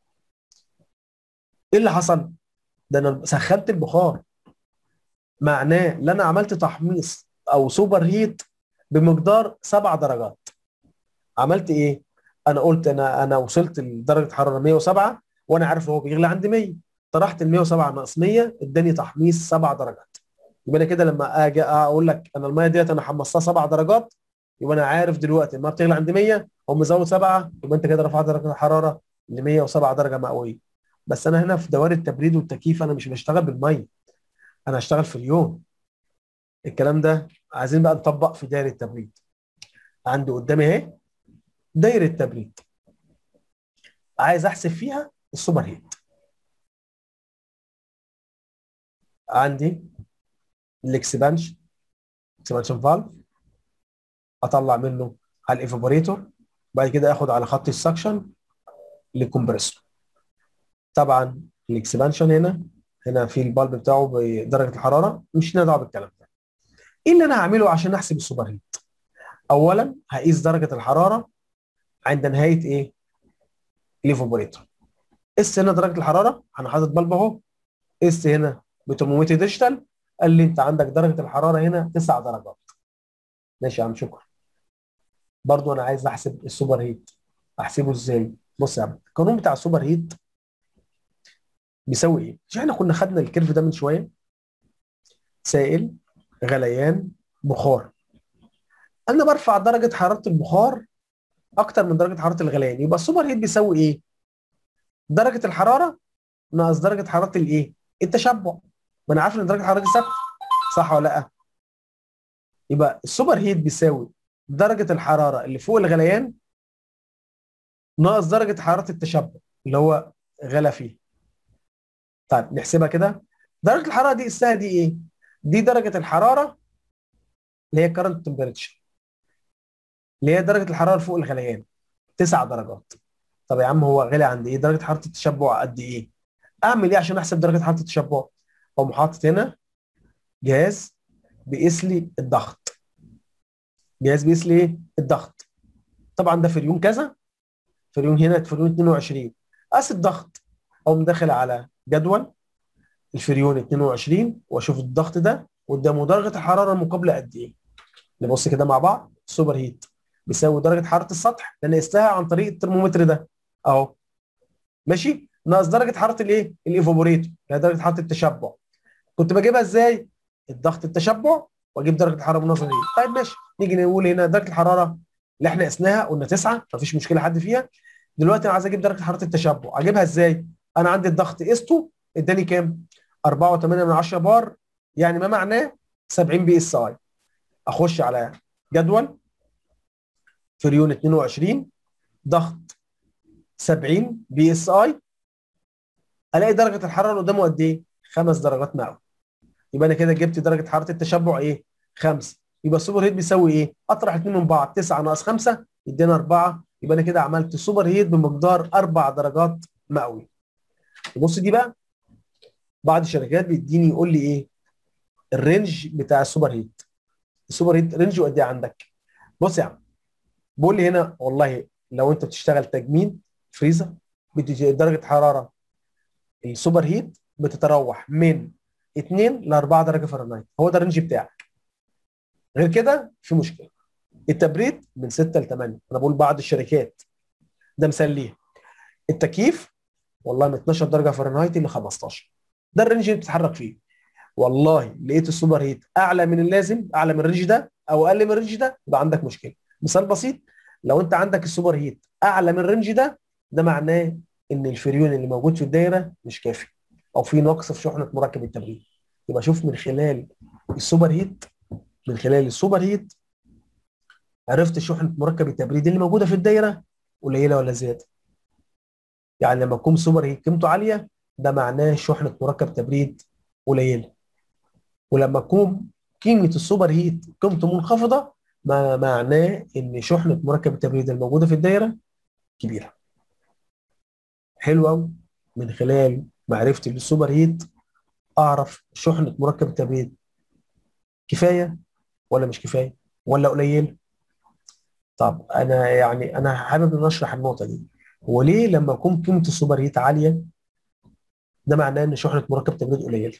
ايه اللي حصل؟ ده انا سخنت البخار، معناه ان انا عملت تحميص او سوبر هيت بمقدار 7 درجات. عملت ايه؟ انا قلت انا وصلت لدرجه حراره 107 وانا عارف هو بيغلي عند 100، طرحت ال 107 ناقص 100 اداني تحميص 7 درجات. يبقى انا كده لما اجي اقول لك انا الميه ديت انا حمصتها 7 درجات، يبقى انا عارف دلوقتي الميه بتغلي عند 100 او مزود 7، يبقى انت كده رفعت درجه الحراره ل 107 درجه مئويه. بس انا هنا في دوائر التبريد والتكييف انا مش بشتغل بالميه، انا هشتغل في اليوم. الكلام ده عايزين بقى نطبق في دايره التبريد. عندي قدامي اهي دايره تبريد، عايز احسب فيها السوبر هيت. عندي الاكسبانشن فالف، اطلع منه على الايفابوريتور، بعد كده اخد على خط السكشن للكمبريسور. طبعا الاكسبانشن هنا في البالب بتاعه بدرجه الحراره، مش لنا دعوه بالكلام ده. ايه اللي انا هعمله عشان احسب السوبر هيت؟ اولا هقيس درجه الحراره عند نهايه ايه؟ الايفابوريتور. قست هنا درجه الحراره، انا حاطط بالب اهو، قست هنا ب 800 ديجيتال، قال لي انت عندك درجه الحراره هنا 9 درجات. ماشي يا عم شكرا. برضو انا عايز احسب السوبر هيت، احسبه ازاي؟ بص يا عم القانون بتاع السوبر هيت بيساوي ايه؟ مش احنا كنا خدنا الكيرف ده من شويه؟ سائل، غليان، بخار. انا برفع درجه حراره البخار اكتر من درجه حراره الغليان، يبقى السوبر هيت بيساوي ايه؟ درجه الحراره ناقص درجه حراره الايه؟ التشبع. ما انا عارف ان درجه الحراره دي ثابته، صح ولا لا؟ يبقى السوبر هيت بيساوي درجه الحراره اللي فوق الغليان ناقص درجه حراره التشبع اللي هو غلى فيه. طيب نحسبها كده. درجه الحراره دي الساعه دي ايه؟ دي درجه الحراره اللي هي كارنت تمبريتشر، اللي هي درجه الحراره فوق الغليان 9 درجات. طب يا عم هو غلي عند ايه؟ درجه حراره التشبع قد ايه؟ اعمل ايه عشان احسب درجه حراره التشبع؟ اقوم حاطط هنا جهاز بيقيس لي الضغط. جهاز بيقيس لي ايه؟ الضغط. طبعا ده فريون كذا، فريون هنا فريون 22. قاس الضغط، اقوم داخل على جدول الفريون 22 واشوف الضغط ده قدامه درجه الحراره المقابله قد ايه. نبص كده مع بعض. السوبر هيت بيساوي درجه حراره السطح اللي انا قستها عن طريق الترمومتر ده اهو، ماشي، ناقص درجه حراره الايه؟ الايفابوريتور اللي هي درجه حراره التشبع. كنت بجيبها ازاي؟ الضغط التشبع واجيب درجه الحراره بالنظريه. طيب ماشي، نيجي نقول هنا درجه الحراره اللي احنا قسناها قلنا 9، مفيش مشكله حد فيها. دلوقتي انا عايز اجيب درجه حراره التشبع، اجيبها ازاي؟ انا عندي الضغط قسته اداني كام؟ 4.8 بار، يعني ما معناه 70 بي اس اي. اخش على جدول فريون 22 ضغط 70 بي اس اي، الاقي درجه الحراره اللي قدامه قد ايه؟ 5 درجات مئويه. يبقى انا كده جبت درجه حراره التشبع ايه؟ 5. يبقى السوبر هيت بيساوي ايه؟ اطرح اثنين من بعض، 9 ناقص 5 يدينا 4. يبقى انا كده عملت سوبر هيت بمقدار 4 درجات مئويه. بص دي بقى، بعض الشركات بيديني يقول لي ايه؟ الرينج بتاع السوبر هيت. السوبر هيت رينجه قد ايه عندك؟ بص يا عم، بقول لي هنا والله لو انت بتشتغل تجميد فريزر بتجي درجه حراره السوبر هيت بتتراوح من 2 ل 4 درجه فahrenheit، هو ده الرينج بتاعك. غير كده في مشكله. التبريد من 6 ل 8، انا بقول بعض الشركات، ده مثال ليها. التكييف والله من 12 درجه فahrenheit ل 15، ده الرينج اللي بتتحرك فيه. والله لقيت السوبر هيت اعلى من اللازم، اعلى من الرينج ده او اقل من الرينج ده، يبقى عندك مشكله. مثال بسيط، لو انت عندك السوبر هيت اعلى من الرينج ده، ده معناه ان الفريون اللي موجود في الدايره مش كافي او في نقص في شحنه مركب التبريد. يبقى شوف من خلال السوبر هيت، من خلال السوبر هيت عرفت شحنه مركب التبريد اللي موجوده في الدايره قليله ولا زياده. يعني لما يكون سوبر هيت قيمته عاليه، ده معناه شحنه مركب تبريد قليله. ولما تكون قيمه السوبر هيت قيمته منخفضه، ما معناه ان شحنه مركب التبريد الموجوده في الدايره كبيره. حلو قوي. من خلال معرفتي بالسوبر هيت اعرف شحنه مركب التبريد كفايه ولا مش كفايه ولا قليل. طب انا يعني انا حابب ان اشرح النقطه دي. هو ليه لما يكون قيمه السوبر هيت عاليه ده معناه ان شحنه مركب التبريد قليله؟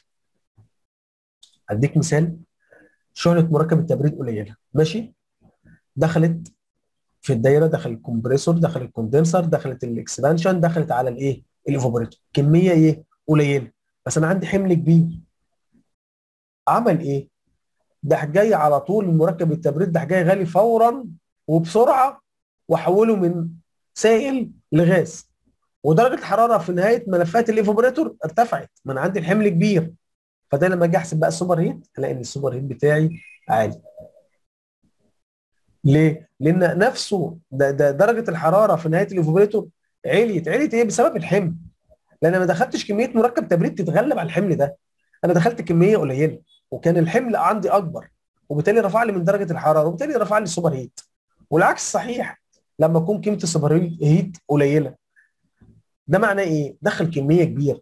اديك مثال. شحنه مركب التبريد قليله، ماشي، دخلت في الدايره، دخل الكمبريسور، دخل الكوندنسر، دخلت الاكسبانشن، دخلت على الايه؟ الايفابوريتور، كميه ايه؟ قليله. بس انا عندي حمل كبير. عمل ايه؟ ده جاي على طول مركب التبريد، ده جاي غالي فورا وبسرعه، وحوله من سائل لغاز، ودرجه الحراره في نهايه ملفات الايفابوريتور ارتفعت، ما انا عندي الحمل كبير. فده لما اجي احسب بقى السوبر هيت الاقي ان السوبر هيت بتاعي عالي. ليه؟ لان نفسه ده درجه الحراره في نهايه الايفابوريتور عليت ايه؟ بسبب الحمل. لان انا ما دخلتش كميه مركب تبريد تتغلب على الحمل ده، انا دخلت كميه قليله وكان الحمل عندي اكبر، وبالتالي رفع لي من درجه الحراره، وبالتالي رفع لي السوبر هيت. والعكس صحيح، لما تكون قيمه السوبر هيت قليله ده معناه ايه؟ دخل كميه كبيره،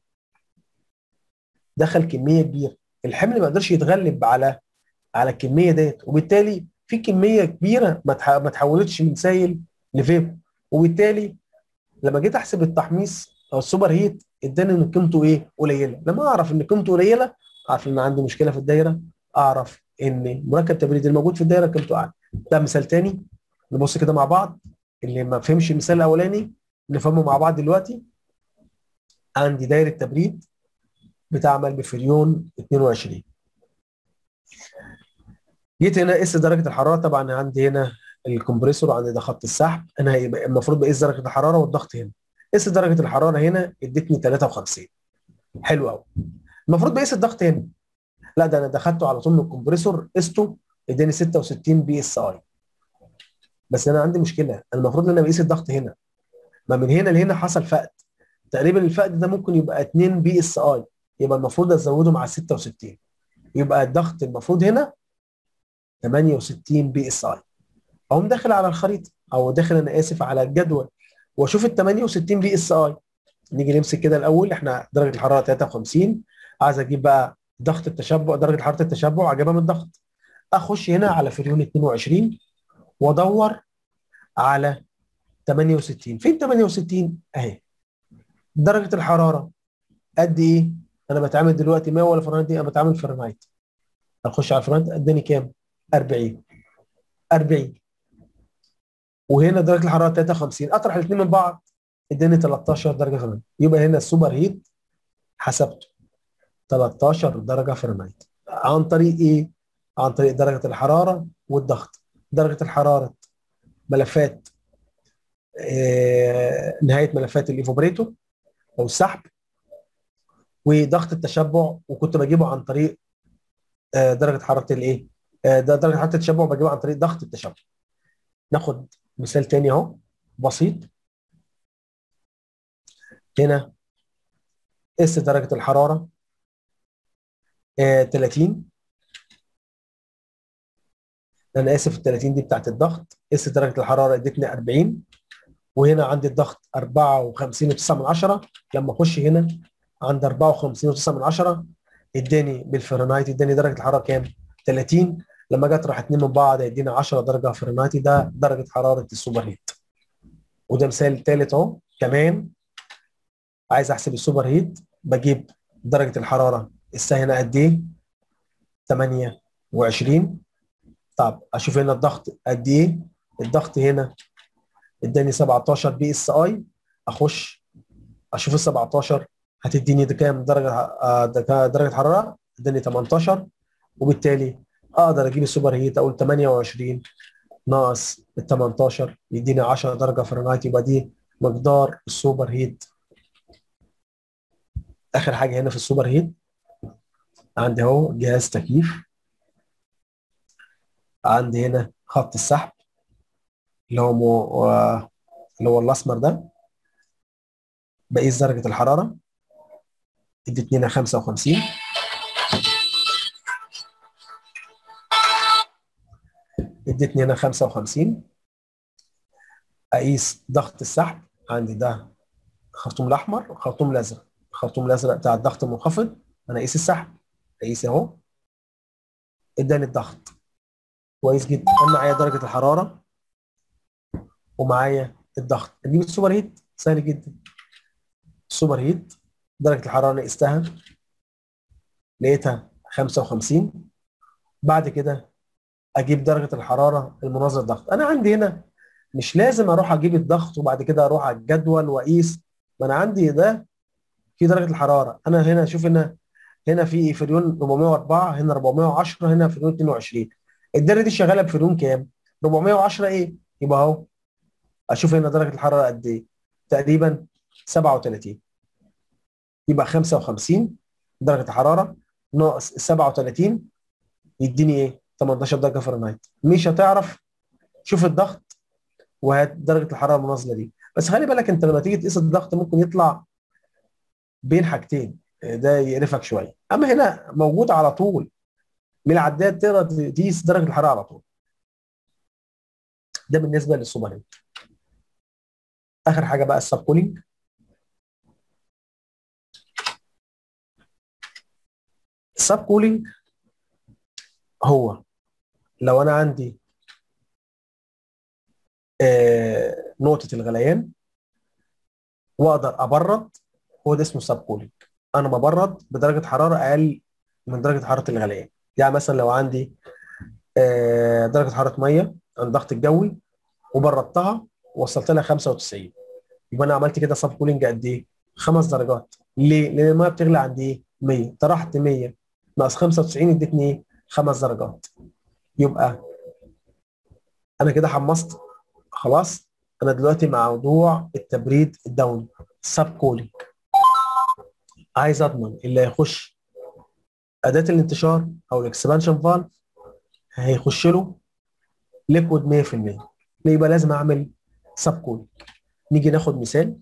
دخل كميه كبيره، الحمل ما قدرش يتغلب على الكميه ديت، وبالتالي في كميه كبيره ما تحولتش من سائل لفيبر. وبالتالي لما جيت احسب التحميص او السوبر هيت اداني ان قيمته ايه؟ قليله. لما اعرف ان قيمته قليله اعرف ان عندي مشكله في الدايره، اعرف ان مركب التبريد الموجود في الدايره قيمته اعلى. ده مثال تاني نبص كده مع بعض. اللي ما فهمش المثال الاولاني نفهمه مع بعض دلوقتي. عندي دايره تبريد بتعمل بفريون 22. جيت هنا قيس درجه الحراره، طبعا عندي هنا الكمبريسور وعندي ده خط السحب، انا هيبقى المفروض بقيس درجه الحراره والضغط هنا. قيس درجه الحراره هنا ادتني 53. حلو قوي. المفروض بقيس الضغط هنا، لا ده انا دخلته على طول من الكمبريسور قسته اداني 66 بي اس اي. بس انا عندي مشكله، انا المفروض ان انا بقيس الضغط هنا، ما من هنا لهنا حصل فقد، تقريبا الفقد ده ممكن يبقى 2 بي اس اي، يبقى المفروض ازوده مع 66، يبقى الضغط المفروض هنا 68 بي اس اي. اقوم داخل على الخريطه او داخل انا اسف على الجدول واشوف ال 68 بي اس اي نيجي نمسك كده الاول، احنا درجه الحراره 53، عايز اجيب بقى ضغط التشبع، درجه حراره التشبع اجيبها من الضغط. اخش هنا على فريون 22 وادور على 68. فين 68 اهي. درجه الحراره قد ايه؟ انا بتعامل دلوقتي 100 ولا فahrenheit؟ انا بتعامل فahrenheit. اخش على الفahrenheit اداني كام؟ 40. 40. وهنا درجه الحراره 53، اطرح الاثنين من بعض اداني 13 درجه فahrenheit. يبقى هنا السوبر هيت حسبته 13 درجه فahrenheit. عن طريق ايه؟ عن طريق درجه الحراره والضغط. درجه الحراره ملفات، نهايه ملفات الايفوبريتور او السحب، وضغط التشبع، وكنت بجيبه عن طريق درجه حراره الايه؟ ده درجه حراره التشبع بجيبها عن طريق ضغط التشبع. ناخد مثال تاني اهو بسيط. هنا قيس درجه الحراره 30. انا اسف، ال 30 دي بتاعت الضغط. قيس درجه الحراره ادتني 40، وهنا عندي الضغط 54.9. لما اخش هنا عند 54.9 اداني بالفahrenheit، اداني درجه الحراره كام؟ 30. لما اجي اطرح اتنين من بعض هيديني 10 درجه فahrenheit. ده درجه حراره السوبر هيت. وده مثال ثالث اهو كمان. عايز احسب السوبر هيت، بجيب درجه الحراره الساعه هنا قد ايه؟ 28. طب اشوف هنا الضغط قد ايه؟ الضغط هنا اداني 17 بي اس اي. اخش اشوف ال 17 هتديني ده كام درجه، ده درجه حراره اداني 18. وبالتالي اقدر اجيب السوبر هيت، اقول 28 ناقص ال 18 يديني 10 درجه فahrenheit. يبقى دي مقدار السوبر هيت. اخر حاجه هنا في السوبر هيت عندي اهو جهاز تكييف. عندي هنا خط السحب اللي هو اللي هو الاسمر ده. بقيس درجه الحراره ادتني هنا 55. ادتني هنا 55. اقيس ضغط السحب. عندي ده خرطوم الاحمر وخرطوم الازرق. الخرطوم الازرق بتاع الضغط المنخفض. انا اقيس السحب، اقيس اهو اداني الضغط. كويس جدا. انا معايا درجه الحراره ومعايا الضغط. اجيب السوبر هيت سهل جدا. السوبر هيت درجه الحراره انا قستها لقيتها 55. بعد كده اجيب درجه الحراره المناظره للضغط. انا عندي هنا مش لازم اروح اجيب الضغط وبعد كده اروح على الجدول واقيس. ما انا عندي ده في درجه الحراره. انا هنا شوف هنا في فريون 404، هنا 410، هنا فريون 22. الدايره دي شغاله بفريون كام؟ 410 ايه؟ يبقى اهو اشوف هنا درجه الحراره قد ايه؟ تقريبا 37. يبقى 55 درجه الحراره ناقص 37 يديني ايه؟ 18 درجه فahrenheit. مش هتعرف. شوف الضغط وهات درجه الحراره المناظره دي. بس خلي بالك انت لما تيجي تقيس الضغط ممكن يطلع بين حاجتين، ده يقرفك شويه. اما هنا موجود على طول من العداد، تقدر تقيس درجه الحراره على طول. ده بالنسبه للسوبر هيت. اخر حاجه بقى السب كولينج. السب كولينج هو لو انا عندي نقطه الغليان واقدر ابرد، هو ده اسمه سب كولينج. انا ببرد بدرجه حراره اقل من درجه حراره الغليان. يعني مثلا لو عندي درجه حراره ميه عند الضغط الجوي وبردتها ووصلت لها 95، يبقى انا عملت كده سب كولينج قد ايه؟ 5 درجات. ليه؟ لان الميه بتغلي عند ايه؟ 100. طرحت 100 ناقص 95 ادتني ايه؟ 5 درجات. يبقى انا كده حمصت خلاص. انا دلوقتي مع موضوع التبريد الدوري سب كولينج. عايز اضمن اللي هيخش اداه الانتشار او الاكسبانشن فالف هيخش له ليكويد 100%. يبقى لازم اعمل سب كولينج. نيجي ناخد مثال.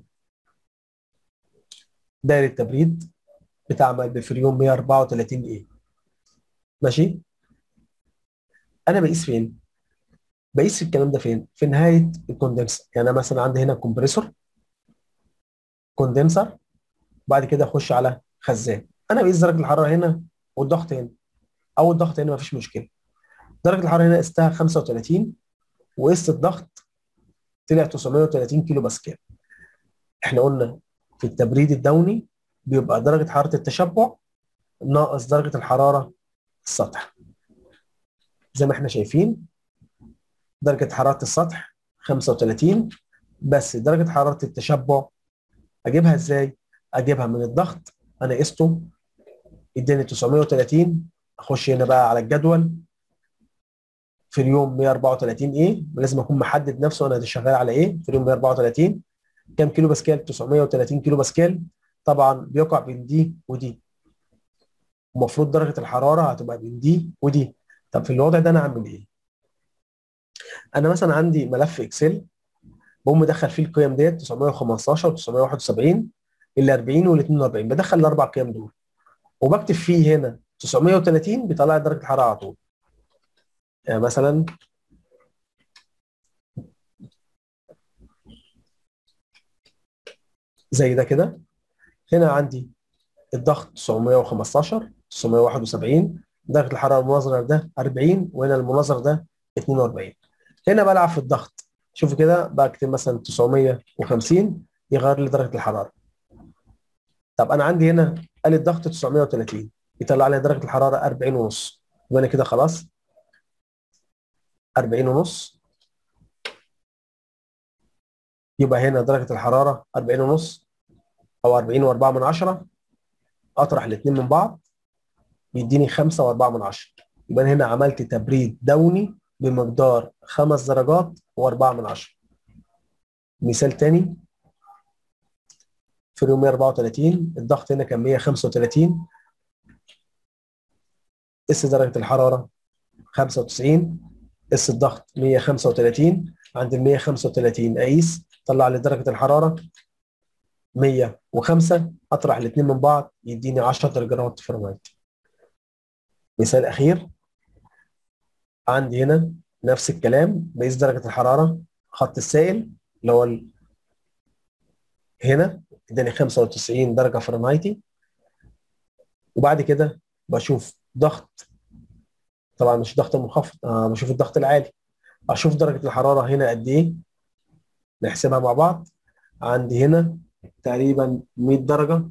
دايره تبريد بتعمل بفريون 134 ايه. ماشي. انا بقيس فين؟ بقيس الكلام ده فين؟ في نهايه الكوندنسر. يعني انا مثلا عندي هنا كومبريسور كوندنسر، وبعد كده اخش على خزان. انا بقيس درجه الحراره هنا والضغط هنا، او الضغط هنا مفيش مشكله. درجه الحراره هنا قستها 35، وقست الضغط طلع 930 كيلو باسكال. احنا قلنا في التبريد الدوني بيبقى درجه حراره التشبع ناقص درجه الحراره السطح. زي ما احنا شايفين درجه حراره السطح 35، بس درجه حراره التشبع اجيبها ازاي؟ اجيبها من الضغط، انا قسته اداني 930. اخش هنا بقى على الجدول في اليوم 134 ايه، لازم اكون محدد نفسه انا شغال على ايه في اليوم 134. كام كيلو باسكال؟ 930 كيلو باسكال. طبعا بيقع بين دي ودي، المفروض درجه الحراره هتبقى بين دي ودي. طب في الوضع ده انا اعمل ايه؟ انا مثلا عندي ملف اكسل، بقوم مدخل فيه القيم ديت 915 و971 ال 40 وال 42، بدخل الاربع قيم دول وبكتب فيه هنا 930، بيطلع لي درجه الحراره على طول. يعني مثلا زي ده كده، هنا عندي الضغط 915 971، درجه الحراره المناظره ده 40، وهنا المناظر ده 42. هنا بلعب في الضغط، شوفوا كده بكتب مثلا 950 يغير لي درجه الحراره. طب انا عندي هنا قال الضغط 930 يطلع لي درجه الحراره 40 ونص، يبقى انا كده خلاص 40 ونص. يبقى هنا درجه الحراره 40 ونص او 40 و4 من 10، اطرح الاثنين من بعض بيديني 5 و4 من 10. يبقى أنا هنا عملت تبريد دوني بمقدار 5 درجات و4 من 10. مثال تاني، في اليوم 134 الضغط هنا كان 135، قيس درجة الحرارة 95، قيس الضغط 135، عند ال 135 أقيس طلع لي درجة الحرارة 105، أطرح الاثنين من بعض يديني 10 درجات فahrenheit. مثال أخير، عندي هنا نفس الكلام، بقيس درجة الحرارة خط السائل اللي هو هنا اداني 95 درجة فahrenheit، وبعد كده بشوف ضغط، طبعا مش ضغط منخفض، بشوف الضغط العالي، اشوف درجة الحرارة هنا قد ايه، نحسبها مع بعض. عندي هنا تقريبا 100 درجة،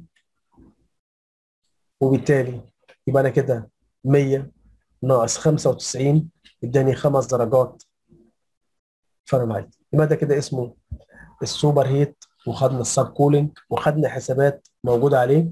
وبالتالي يبقى انا كده 100 ناقص 95 اداني 5 درجات فahrenheit. يبقى ده كده اسمه السوبر هيت، وخدنا السب كولينج وخدنا حسابات موجودة عليه.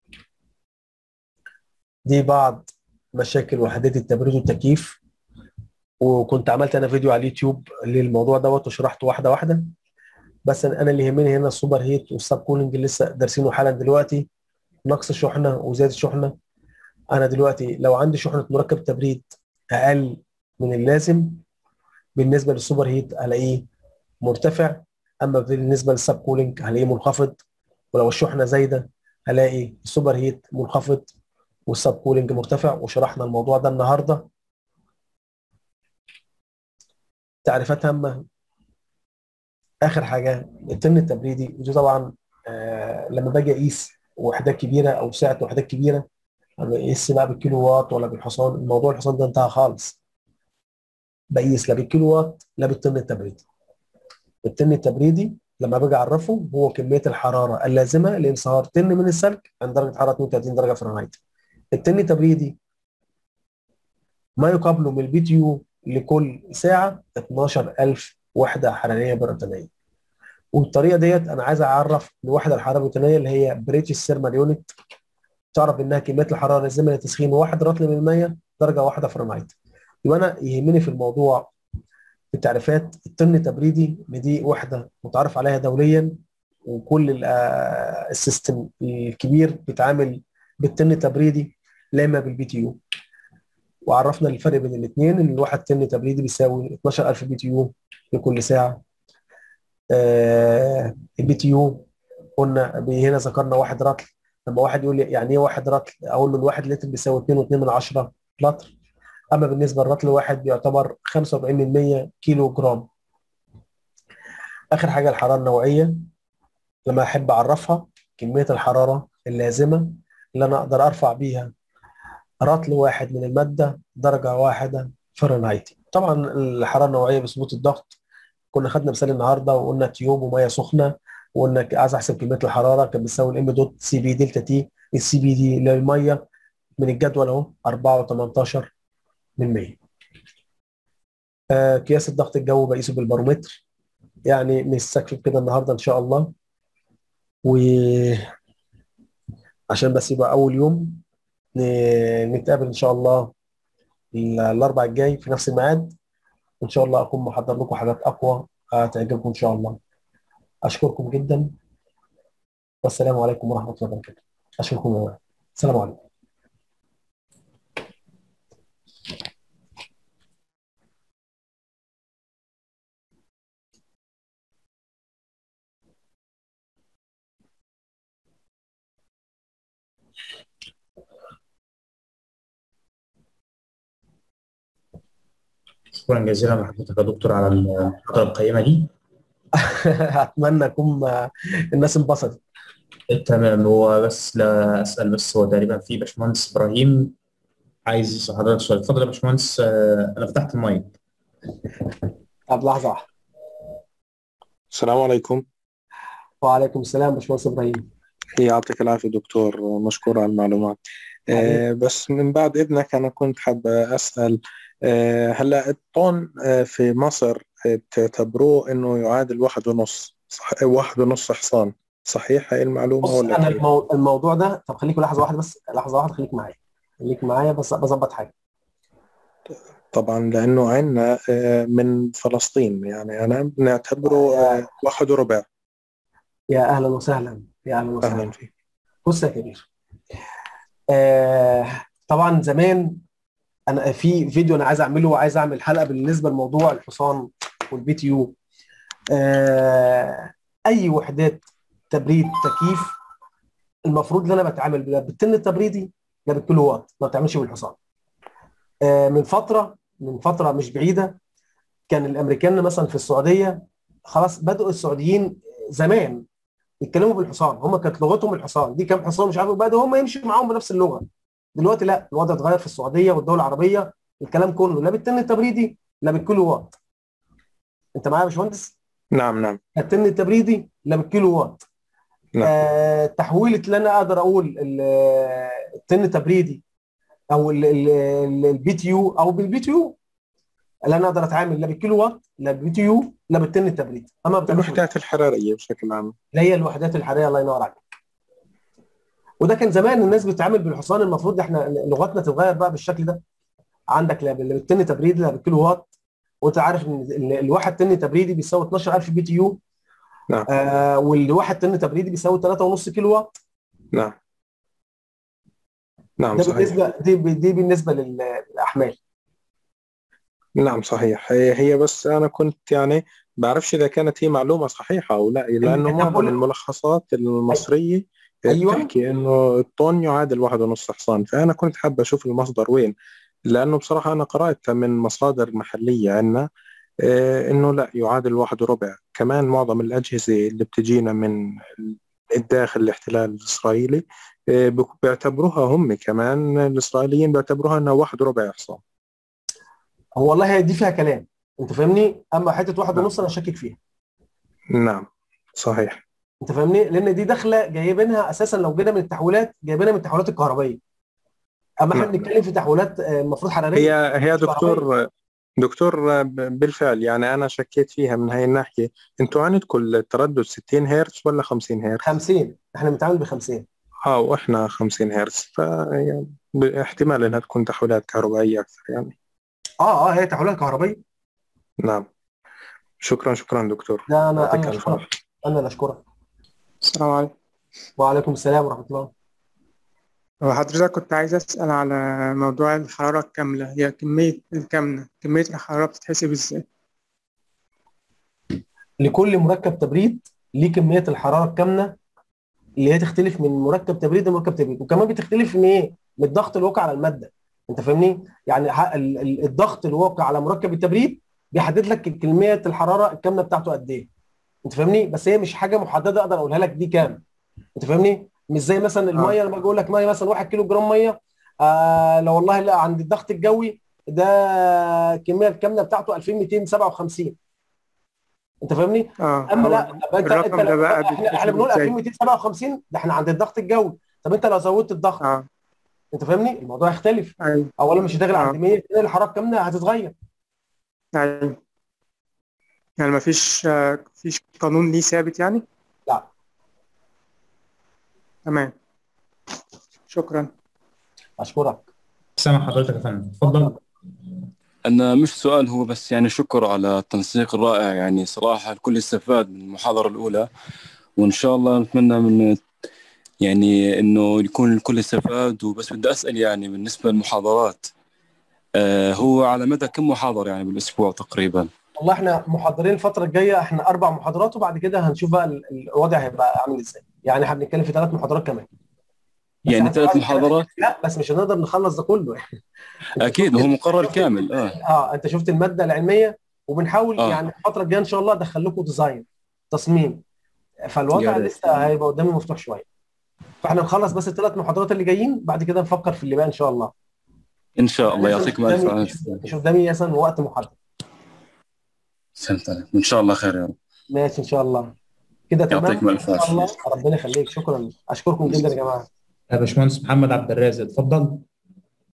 دي بعض مشاكل وحدات التبريد والتكييف، وكنت عملت انا فيديو على اليوتيوب للموضوع دوت وشرحته واحده واحده. بس انا اللي يهمني هنا السوبر هيت والسب كولينج اللي لسه دارسينه حالا دلوقتي، نقص الشحنه وزياده الشحنه. انا دلوقتي لو عندي شحنه مركب تبريد اقل من اللازم، بالنسبه للسوبر هيت هلاقيه مرتفع، اما بالنسبه للسب كولينج هلاقيه منخفض. ولو الشحنه زايده هلاقي السوبر هيت منخفض والسب كولينج مرتفع، وشرحنا الموضوع ده النهارده. تعريفات هامه، اخر حاجه الطن التبريدي، ودي طبعا لما باجي اقيس وحدات كبيره او سعه وحدات كبيره، ما بقيس بقى بالكيلو وات ولا بالحصان، الموضوع الحصان ده انتهى خالص. بقيس لا بالكيلو وات لا بالطن التبريدي. الطن التبريدي لما باجي اعرفه هو كميه الحراره اللازمه لانصهار طن من السلك عند درجه حراره 32 درجه فahrenheit. الطن التبريدي ما يقابله من البي تي يو لكل ساعه 12000 وحده حراريه بريطانيه. والطريقه ديت انا عايز اعرف الوحده الحراره الروتينيه اللي هي بريتش سيرمال يونت، تعرف انها كميه الحراره اللازمه لتسخين 1 رطل من الميه درجه واحده فahrenheit. يبقى انا يهمني في الموضوع في التعريفات الطن التبريدي، ان دي وحده متعارف عليها دوليا، وكل السيستم الكبير بيتعامل بالطن التبريدي لا اما بالبي تي يو. وعرفنا الفرق بين الاثنين، ان الواحد طن تبريدي بيساوي 12000 بي تي يو لكل ساعه. البي تي يو قلنا هنا ذكرنا 1 رطل. لما واحد يقول لي يعني ايه 1 رطل، اقول له الواحد لتر بيساوي 2.2 لتر. اما بالنسبه للرطل الواحد بيعتبر 45 كيلو جرام. اخر حاجه الحراره النوعيه، لما احب اعرفها كميه الحراره اللازمه اللي انا اقدر ارفع بيها رطل واحد من الماده درجه واحده فahrenheit. طبعا الحراره النوعيه بثبوت الضغط، كنا خدنا مثال النهارده وقلنا تيوب وميه سخنه، وقلنا عايز احسب كميه الحراره كانت بتساوي الام دوت سي بي دلتا تي. السي بي دي للميه من الجدول اهو 4.18 من 100. قياس الضغط الجوي بقيسه بالبارومتر، يعني نستكشف كده النهارده ان شاء الله، وعشان بس يبقى اول يوم نتقابل ان شاء الله الاربع الجاي في نفس الميعاد، وان شاء الله اكون محضر لكم حاجات اقوى هتعجبكم ان شاء الله. اشكركم جدا، والسلام عليكم ورحمه الله وبركاته. اشكركم جدا. السلام عليكم. شكرا جزيلا لحضرتك يا دكتور على المحاضرة القيمة دي. اتمنى اكون الناس انبسطت. تمام، هو بس لا أسأل، بس هو تقريبا في باشمهندس إبراهيم عايز يسأل حضرتك سؤال. اتفضل يا باشمهندس، أنا فتحت المايك. طب لحظه واحده. السلام عليكم. وعليكم السلام باشمهندس ابراهيم. يعطيك العافية دكتور، مشكور على المعلومات. بس من بعد إذنك أنا كنت حاب أسأل، هلا الطن في مصر تعتبروه إنه يعادل 1.5، صح؟ 1.5 حصان، صحيح هاي المعلومة بص، ولا انا كيف؟ الموضوع ده، طب خليكوا لحظه واحده بس، لحظه واحده خليك معايا، خليك معايا بس بظبط حاجه. طبعا لأنه عندنا من فلسطين، يعني أنا بنعتبره يا 1.25. يا اهلا وسهلا، يا اهلا أهلا وسهلا. فيك. بص يا كبير، طبعا زمان انا في فيديو انا عايز اعمله، وعايز اعمل حلقه بالنسبه لموضوع الحصان والبي تي يو. اي وحدات تبريد تكييف المفروض ان انا بتعامل بالطن التبريدي لا بالكيلو وات، ما بتعملش بالحصان. من فتره مش بعيده كان الامريكان مثلا في السعوديه خلاص بدأوا السعوديين زمان يتكلموا بالحصان، هم كانت لغتهم الحصان، دي كام حصان مش عارف، بدأوا هم يمشوا معاهم بنفس اللغه. دلوقتي لا، الوضع اتغير في السعوديه والدول العربيه، الكلام كله لا بالطن التبريدي لا بالكيلو وات. انت معايا يا باشمهندس؟ نعم نعم لا الطن التبريدي لا بالكيلو وات. نعم. تحويله اللي انا اقدر اقول الطن التبريدي او البي تي يو او بالبي تي يو، اللي انا اقدر اتعامل لا بالكيلو وات لا بالبي تي يو لا بالطن التبريدي، اما ما بتعملش الوحدات الحرارية بشكل عام. اللي هي الوحدات الحراريه. الله ينور عليك. وده كان زمان الناس بتتعامل بالحصان، المفروض احنا لغتنا تتغير بقى بالشكل ده. عندك لا بالطن تبريد لا بالكيلو وات، وانت عارف ان الواحد طن تبريدي بيساوي 12000 بي تي يو، نعم والواحد طن تبريدي بيساوي 3.5 كيلو وات. نعم نعم ده صحيح. بالنسبه دي بالنسبه للاحمال. نعم صحيح. هي بس أنا كنت يعني بعرفش إذا كانت هي معلومة صحيحة أو لا، لأنه انت معظم بقول الملخصات المصرية ايوه. بتحكي إنه الطن يعادل 1.5 حصان، فأنا كنت حابة أشوف المصدر وين، لأنه بصراحة أنا قرأت من مصادر محلية عنا إنه لا يعادل 1.25. كمان معظم الأجهزة اللي بتجينا من الداخل الاحتلال الإسرائيلي بيعتبروها هم كمان الإسرائيليين بيعتبروها إنها 1.25 حصان. هو والله دي فيها كلام، انت فاهمني، اما حته واحد نعم ونص انا شاكك فيها. نعم صحيح. انت فاهمني، لان دي داخله جايبينها اساسا، لو جينا من التحويلات جايبينها من التحويلات الكهربائيه، اما احنا نعم بنتكلم في تحويلات المفروض هي حراريه هي مش كهربائيه. دكتور بالفعل يعني أنا شكيت فيها من هاي الناحية. أنتوا عندكم التردد 60 هرتز ولا 50 هرتز؟ 50، احنا بنتعامل ب 50. وإحنا 50 هرتز، فيعني احتمال إنها تكون تحويلات كهربائية أكثر يعني. هي تحويلات كهربائيه. نعم. شكرا شكرا دكتور، لا انا يعطيك اللي ألف عافية. اشكرك، انا اللي اشكرك. السلام عليكم. وعليكم السلام ورحمه الله. هو حضرتك كنت عايز أسأل على موضوع الحرارة الكاملة، هي كمية الحرارة بتتحسب إزاي؟ لكل مركب تبريد ليه كميه الحراره الكامنه اللي هي تختلف من مركب تبريد لمركب تبريد، وكمان بتختلف من ايه؟ من الضغط الواقع على الماده. انت فاهمني؟ يعني الضغط الواقع على مركب التبريد بيحدد لك كميه الحراره الكامنه بتاعته قد ايه. انت فاهمني؟ بس هي مش حاجه محدده اقدر اقولها لك دي كام، انت فاهمني؟ مش زي مثلا الميه، لما اقول لك ميه مثلا 1 كيلو جرام ميه، لو والله لا عند الضغط الجوي ده الكميه الكامله بتاعته 2257، انت فاهمني؟ اما لا، طب انت الرقم لو ده بقى احنا بيتحسب بنقول ازاي؟ 2257 ده احنا عند الضغط الجوي. طب انت لو زودت الضغط، اه انت فاهمني؟ الموضوع يختلف. ايوه اولا مش هتغلى عند اه 100، كده الحراره الكامله هتتغير. ايوه، يعني مفيش قانون ليه ثابت يعني. لا. تمام، شكرا. اشكرك. سامع حضرتك يا فندم، اتفضل. اتفضل. أنا مش سؤال، هو بس يعني شكر على التنسيق الرائع، يعني صراحة الكل استفاد من المحاضرة الأولى، وإن شاء الله نتمنى من يعني إنه يكون الكل استفاد. وبس بدي أسأل يعني بالنسبة للمحاضرات، هو على مدى كم محاضرة يعني بالأسبوع تقريبا؟ والله احنا محضرين الفتره الجايه، احنا 4 محاضرات، وبعد كده هنشوف بقى الوضع هيبقى عامل ازاي. يعني احنا بنتكلم في 3 محاضرات كمان، بس يعني احنا 3 محاضرات؟ لا بس مش هنقدر نخلص ده كله يعني. انت شفت أكيد هو مقرر شفت كامل. انت شفت الماده العلميه، وبنحاول آه يعني الفتره الجايه ان شاء الله ادخل لكم ديزاين، تصميم. يا فالوضع ريت. لسه هيبقى قدامي مفتوح شويه. فاحنا نخلص بس ال3 محاضرات اللي جايين، بعد كده نفكر في اللي بقى ان شاء الله. إن شاء الله، لسه يعطيكم ألف عافية. مش قدامي مثلا وقت محدد. سلمت عليك، إن شاء الله خير يا رب. ماشي ان شاء الله. كده تمام يعطيكم ان ألف شاء عافية. الله. ربنا يخليك، شكرا، اشكركم جدا يا جماعه. يا باشمهندس محمد عبد الرازق، اتفضل.